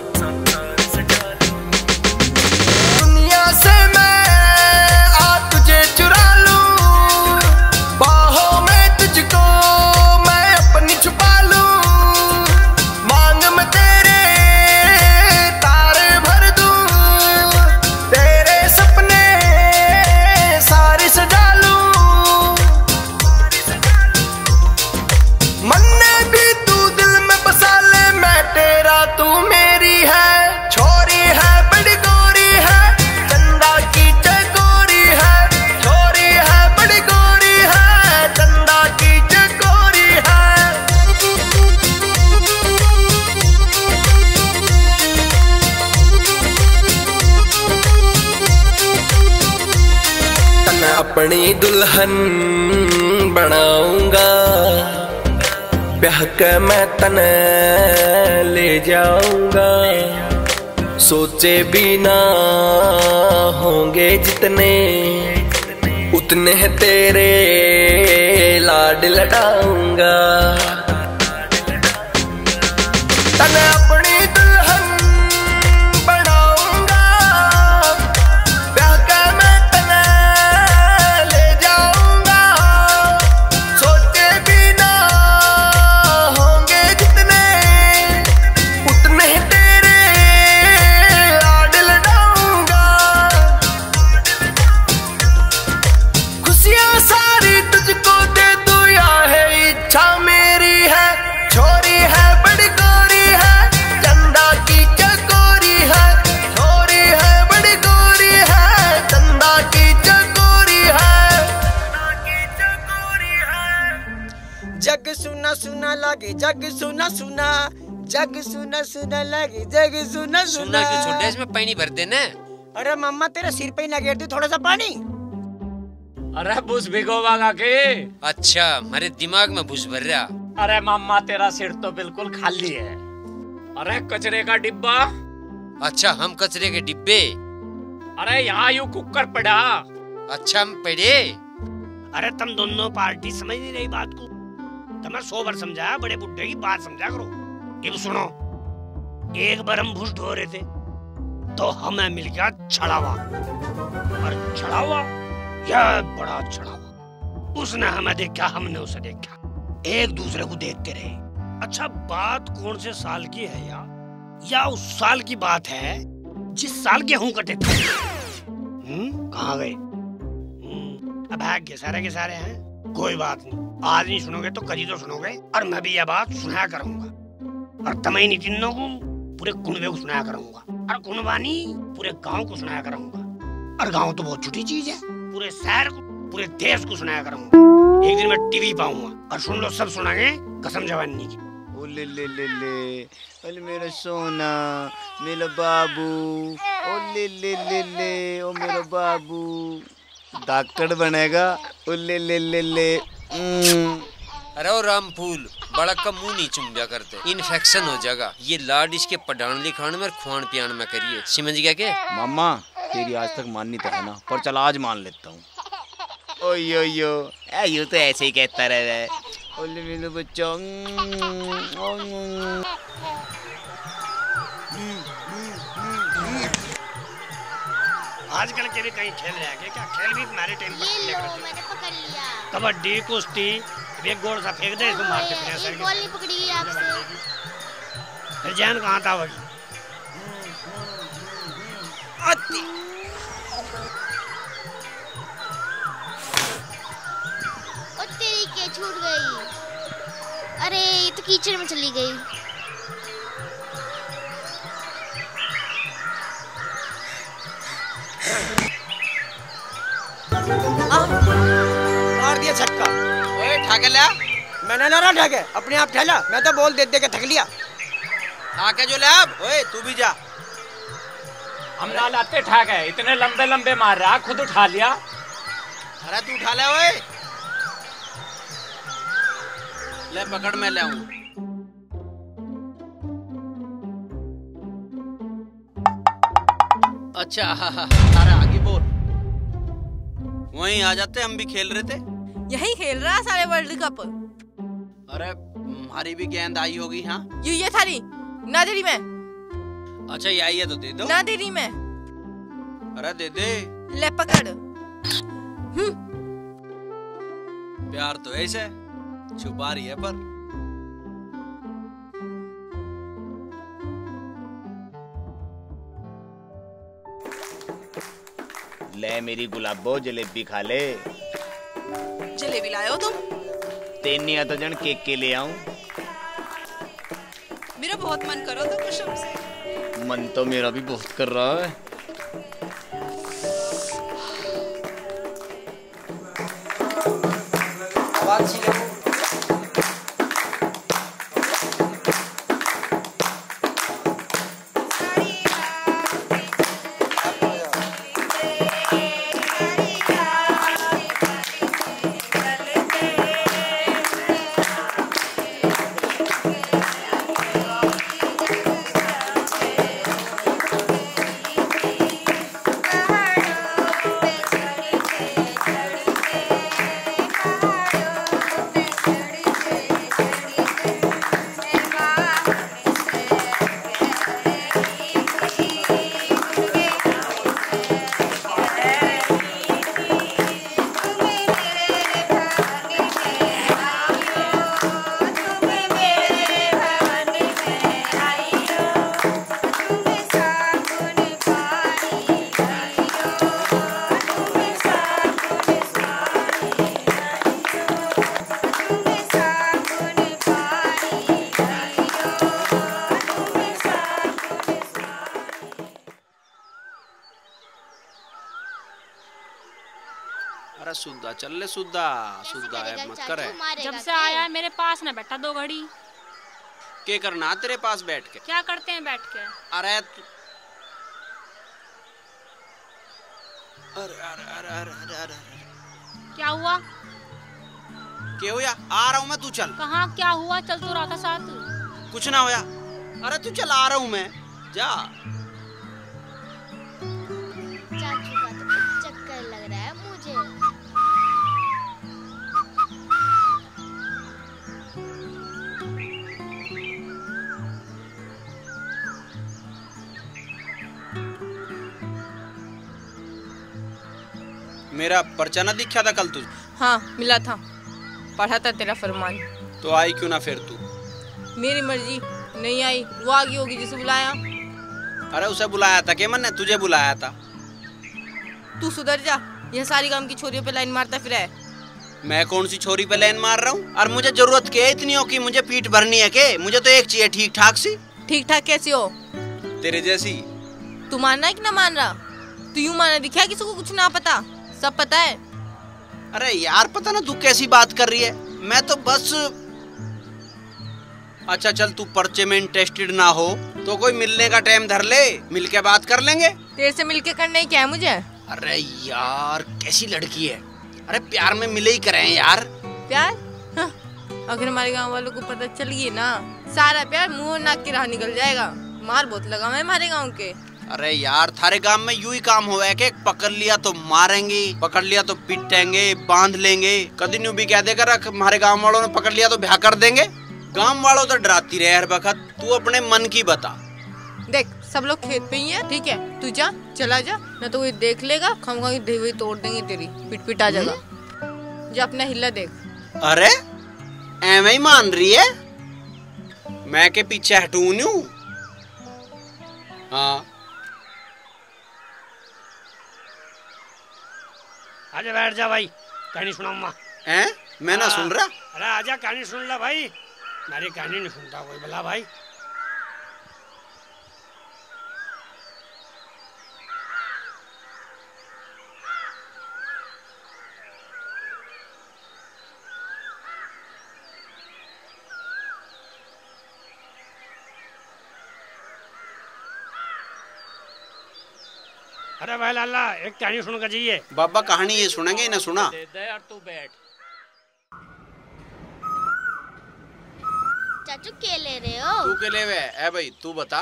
अपनी दुल्हन बनाऊंगा, ब्याह के मैं तने ले जाऊंगा, सोचे भी ना होंगे जितने, उतने तेरे लाड लड़ाऊंगा। तने अपनी दुल्हन बनाऊंगा, ब्याह के मैं तने ले जाऊंगा, सोचे भी ना होंगे जितने, उतने तेरे लाड लड़ाऊंगा। खुशियां सारी तुझको दे दूं, या है इच्छा मेरी है, छोरी है बड़ी गोरी है, चंदा की चकोरी है, छोरी है बड़ी गोरी है, चंदा की चकोरी है। जग सुना सुना लागे, जग सुना सुना, जग सुना सुना लगी जग सुना सुना सुना। क्यों छोटे, इसमें पानी भर देना। अरे मम्मा तेरे सिर पे ही ना गिर दे थोड़ा सा पानी। अरे बुस भिगोवागा के। अच्छा मेरे दिमाग में भूस भर रहा। अरे मम्मा तेरा सिर तो बिल्कुल खाली है। अरे कचरे का डिब्बा। अच्छा हम कचरे के डिब्बे। अरे यहाँ यूं कुकर पड़ा। अच्छा हम पड़े। अरे तुम दोनों पार्टी समझ नहीं रही बात को। तुम्हें सौ बार समझाया, बड़े बुड्ढे की बात समझा करो। ये सुनो, एक बार हम भूस ढो रहे थे तो हमें मिल गया छड़ावा। और छड़ावा यह बड़ा छड़ावा। उसने हमें देखा, हमने उसे देखा, एक दूसरे को देखते रहे। अच्छा बात कौन से साल की है या या उस साल की बात है जिस साल गेहूं कटे थे? हम्म कहाँ गए? अब है घिसारे घिसारे हैं, कोई बात नहीं। आज नहीं सुनोगे तो कभी तो सुनोगे। और मैं भी यह बात सुनाया करूंगा। और तमई नहीं तीनों को, पूरे कुनबे को सुनाया करूंगा। और कुनबानी पूरे गांव को सुनाया करूंगा। और गांव तो बहुत छोटी चीज है, पूरे शहर को, पूरे देश को सुनाया करूंगा। एक दिन मैं टीवी पाऊंगा और सुन लो, सब सुनाएंगे कसम जवानी की। ओ ले ले ले ले, अरे मेरा सोना, मेरा बाबू, ओ ले ले ले ले, ओ मेरा बाबू, डॉक्टर बनेगा, ओ ले ले ले ले। अरे ओ राम फूल, बड़ा का मुंह नहीं चुम्बिया करते, इन्फेक्शन हो जाएगा। ये लाड इसके पढ़ान लिखान में खुआन पियान में करिए, समझ गया के? मामा तेरी आज तक माननी तो है ना, पर चल आज मान लेता हूँ। ओ यो यो, यू तो ऐसे ही कहता रह है। ओले मेरे बच्चा। आजकल के भी कहीं खेल रहे हैं क्या? खेल भी तुम्हारे टाइम पर खेले करते थे। कबड्डी, कुश्ती, एक गोल सा फेंक दे, इसको मारते फिर बॉल नहीं पकड़ी आपसे। फिर जान कहाँ था वही? ओ तेरी के छूट गई। अरे ये तो कीचड़ में चली गई। मार दिया छक्का। ओए ठाके ला। मैंने ना ठाके, अपने आप ठहला। मैं तो बोल दे दे के थक लिया। ठाके जो ले अब। ओए तू भी जा। हम ना लाते ठाके, इतने लंबे लंबे मार रहा, खुद उठा लिया। अरे तू उठा ले। ओए ले पकड़, मैं ले आऊं। अच्छा अरे आगे बोल। वहीं आ जाते, हम भी खेल रहे थे। यही खेल रहा सारे वर्ल्ड कप। अरे हमारी भी गेंद आई होगी। हाँ यू ये थारी ना दे रही मैं। अच्छा ये आई है तो दे दो। ना दे रही मैं। अरे दे दे। ले पकड़। प्यार तो ऐसे छुपा रही है पर। ले मेरी गुलाबो, जलेबी खा ले। जलेबी लाए हो तुम? तेनिया तो जन केक के ले आऊं। मेरा बहुत मन करो तो कसम से। मन तो मेरा भी बहुत कर रहा है। सुद्धा चल ले, सुद्धा सुद्धा ऐप मत करे। जब से आया है मेरे पास ना बैठा दो घड़ी। के करना तेरे पास बैठ के? क्या करते हैं बैठ के? अरे तु... अरे अरे अरे अरे अरे अरे क्या हुआ? क्या हुआ? आ रहा हूँ मैं, तू चल। कहाँ क्या हुआ? चल तो रहा था साथ। कुछ ना होया। अरे तू चल, आ रहा हूँ मैं, जा। चाचू का तो चक्कर लग रहा है मुझे। मेरा पर्चा ना दिखा था कल तुझे? हाँ मिला था, पढ़ा था तेरा फरमान। तो आई क्यों ना फिर तू? मेरी मर्जी, नहीं आई वो आ गई होगी जिसे बुलाया। अरे उसे बुलाया था कि मैंने तुझे बुलाया था। तू सुधर जा, यह सारी काम की छोरियों पे लाइन मारता फिर है। मैं कौन सी छोरी पे लाइन मार रहा हूँ? और मुझे जरूरत क्या है इतनी हो कि मुझे पीठ भरनी है के? मुझे तो एक चाहिए ठीक ठाक सी। ठीक ठाक कैसी हो? तेरे जैसी। तू मानना है कि ना मान रहा? तू यूं माना दिखा किसी को कुछ ना पता, सब पता है। अरे यार पता ना तू कैसी बात कर रही है, मैं तो बस। अच्छा चल, तू पर्चे में इंटरेस्टेड ना हो तो कोई मिलने का टाइम धर ले, मिलके बात कर लेंगे। तेरे से मिलके करना ही क्या है मुझे? अरे यार कैसी लड़की है। अरे प्यार में मिले ही करें यार। प्यार? हाँ, अगर हमारे गांव वालों को पता चल गई ना, सारा प्यार मुंह नाक की राह निकल जाएगा। मार बहुत लगा मैं हमारे गाँव के। अरे यार थारे गांव में यूं ही काम हुआ है कि पकड़ लिया तो मारेंगे, पकड़ लिया तो पिटेंगे, बांध लेंगे। कभी न्यू भी कह देगा रख हमारे गांव वालों ने पकड़ लिया तो ब्याह कर देंगे। गांव वालों तो डराती रहे हर वक्त। तू अपने मन की बता। देख सब लोग खेत पे ही है, ठीक है? तू जा, चला जा, न तो वो देख लेगा, खम खम देवी तोड़ देंगे तेरी, पिट पिटा जाएगा। जा अपना हिला देख। अरे एवं ही मान रही है? मैं के पीछे हटू न्यू? हाँ आजा बैठ जा भाई, कहानी सुनाऊंगा। हैं? मैं ना सुन रहा? अरे आजा कहानी सुन ला भाई। मेरी कहानी नहीं सुनता कोई भला भाई। अरे भाई लाला एक कहानी सुन कर जाइए। बाबा कहानी ये सुनेंगे, इन्हें सुना। तू बैठ। चाचू क्या ले रहे हो? तू के ले वे? ए भाई तू बता।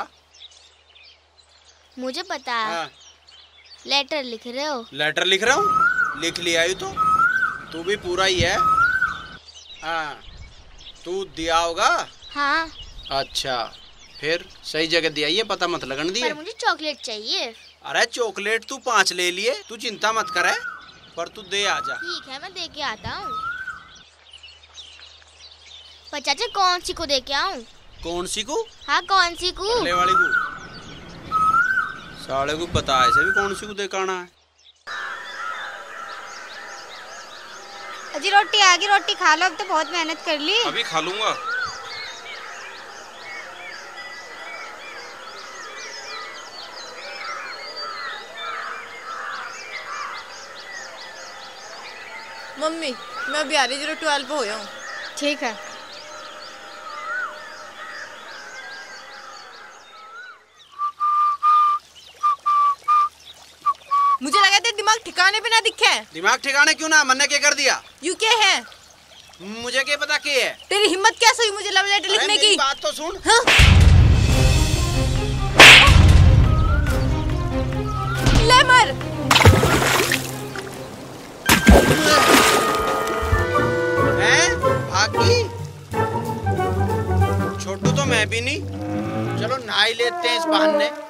मुझे पता है। हाँ। लेटर लिख रहे हो? लेटर लिख रहा हूँ? लिख लिया ही तो। तू भी पूरा ही है। हाँ तू दिया होगा? हाँ। अच्छा फिर सही जगह दिया, ये पता मत लगन दिए। पर मुझे चॉकलेट चाहिए। अरे चॉकलेट तू पांच ले लिए, तू चिंता मत करे, पर तू दे आजा। ठीक है मैं दे के आता हूँ। पर चाचा कौन सी को दे के आऊँ? कौन सी को? हाँ कौन सी को? अगले वाली को। साले को पता है ऐसे भी कौन सी को दे के आना है। अजी रोटी आ गई, रोटी खा लो, अब तो बहुत मेहनत कर ली। अभी खा लूंगा। मम्मी मैं अभी आ रही, जीरो ट्वेल्व हो हूँ। ठीक है। मुझे लगा तेरे दिमाग ठिकाने पे ना दिखे। दिमाग ठिकाने क्यों ना? मैंने क्या कर दिया? यू क्या है? मुझे क्या पता क्या है? तेरी हिम्मत कैसे हुई मुझे लव लेटर लिखने की? बात तो सुन। हाँ? ले मर। हैं? भागी? छोटू तो मैं भी नहीं। चलो नहा ही लेते हैं इस बहाने।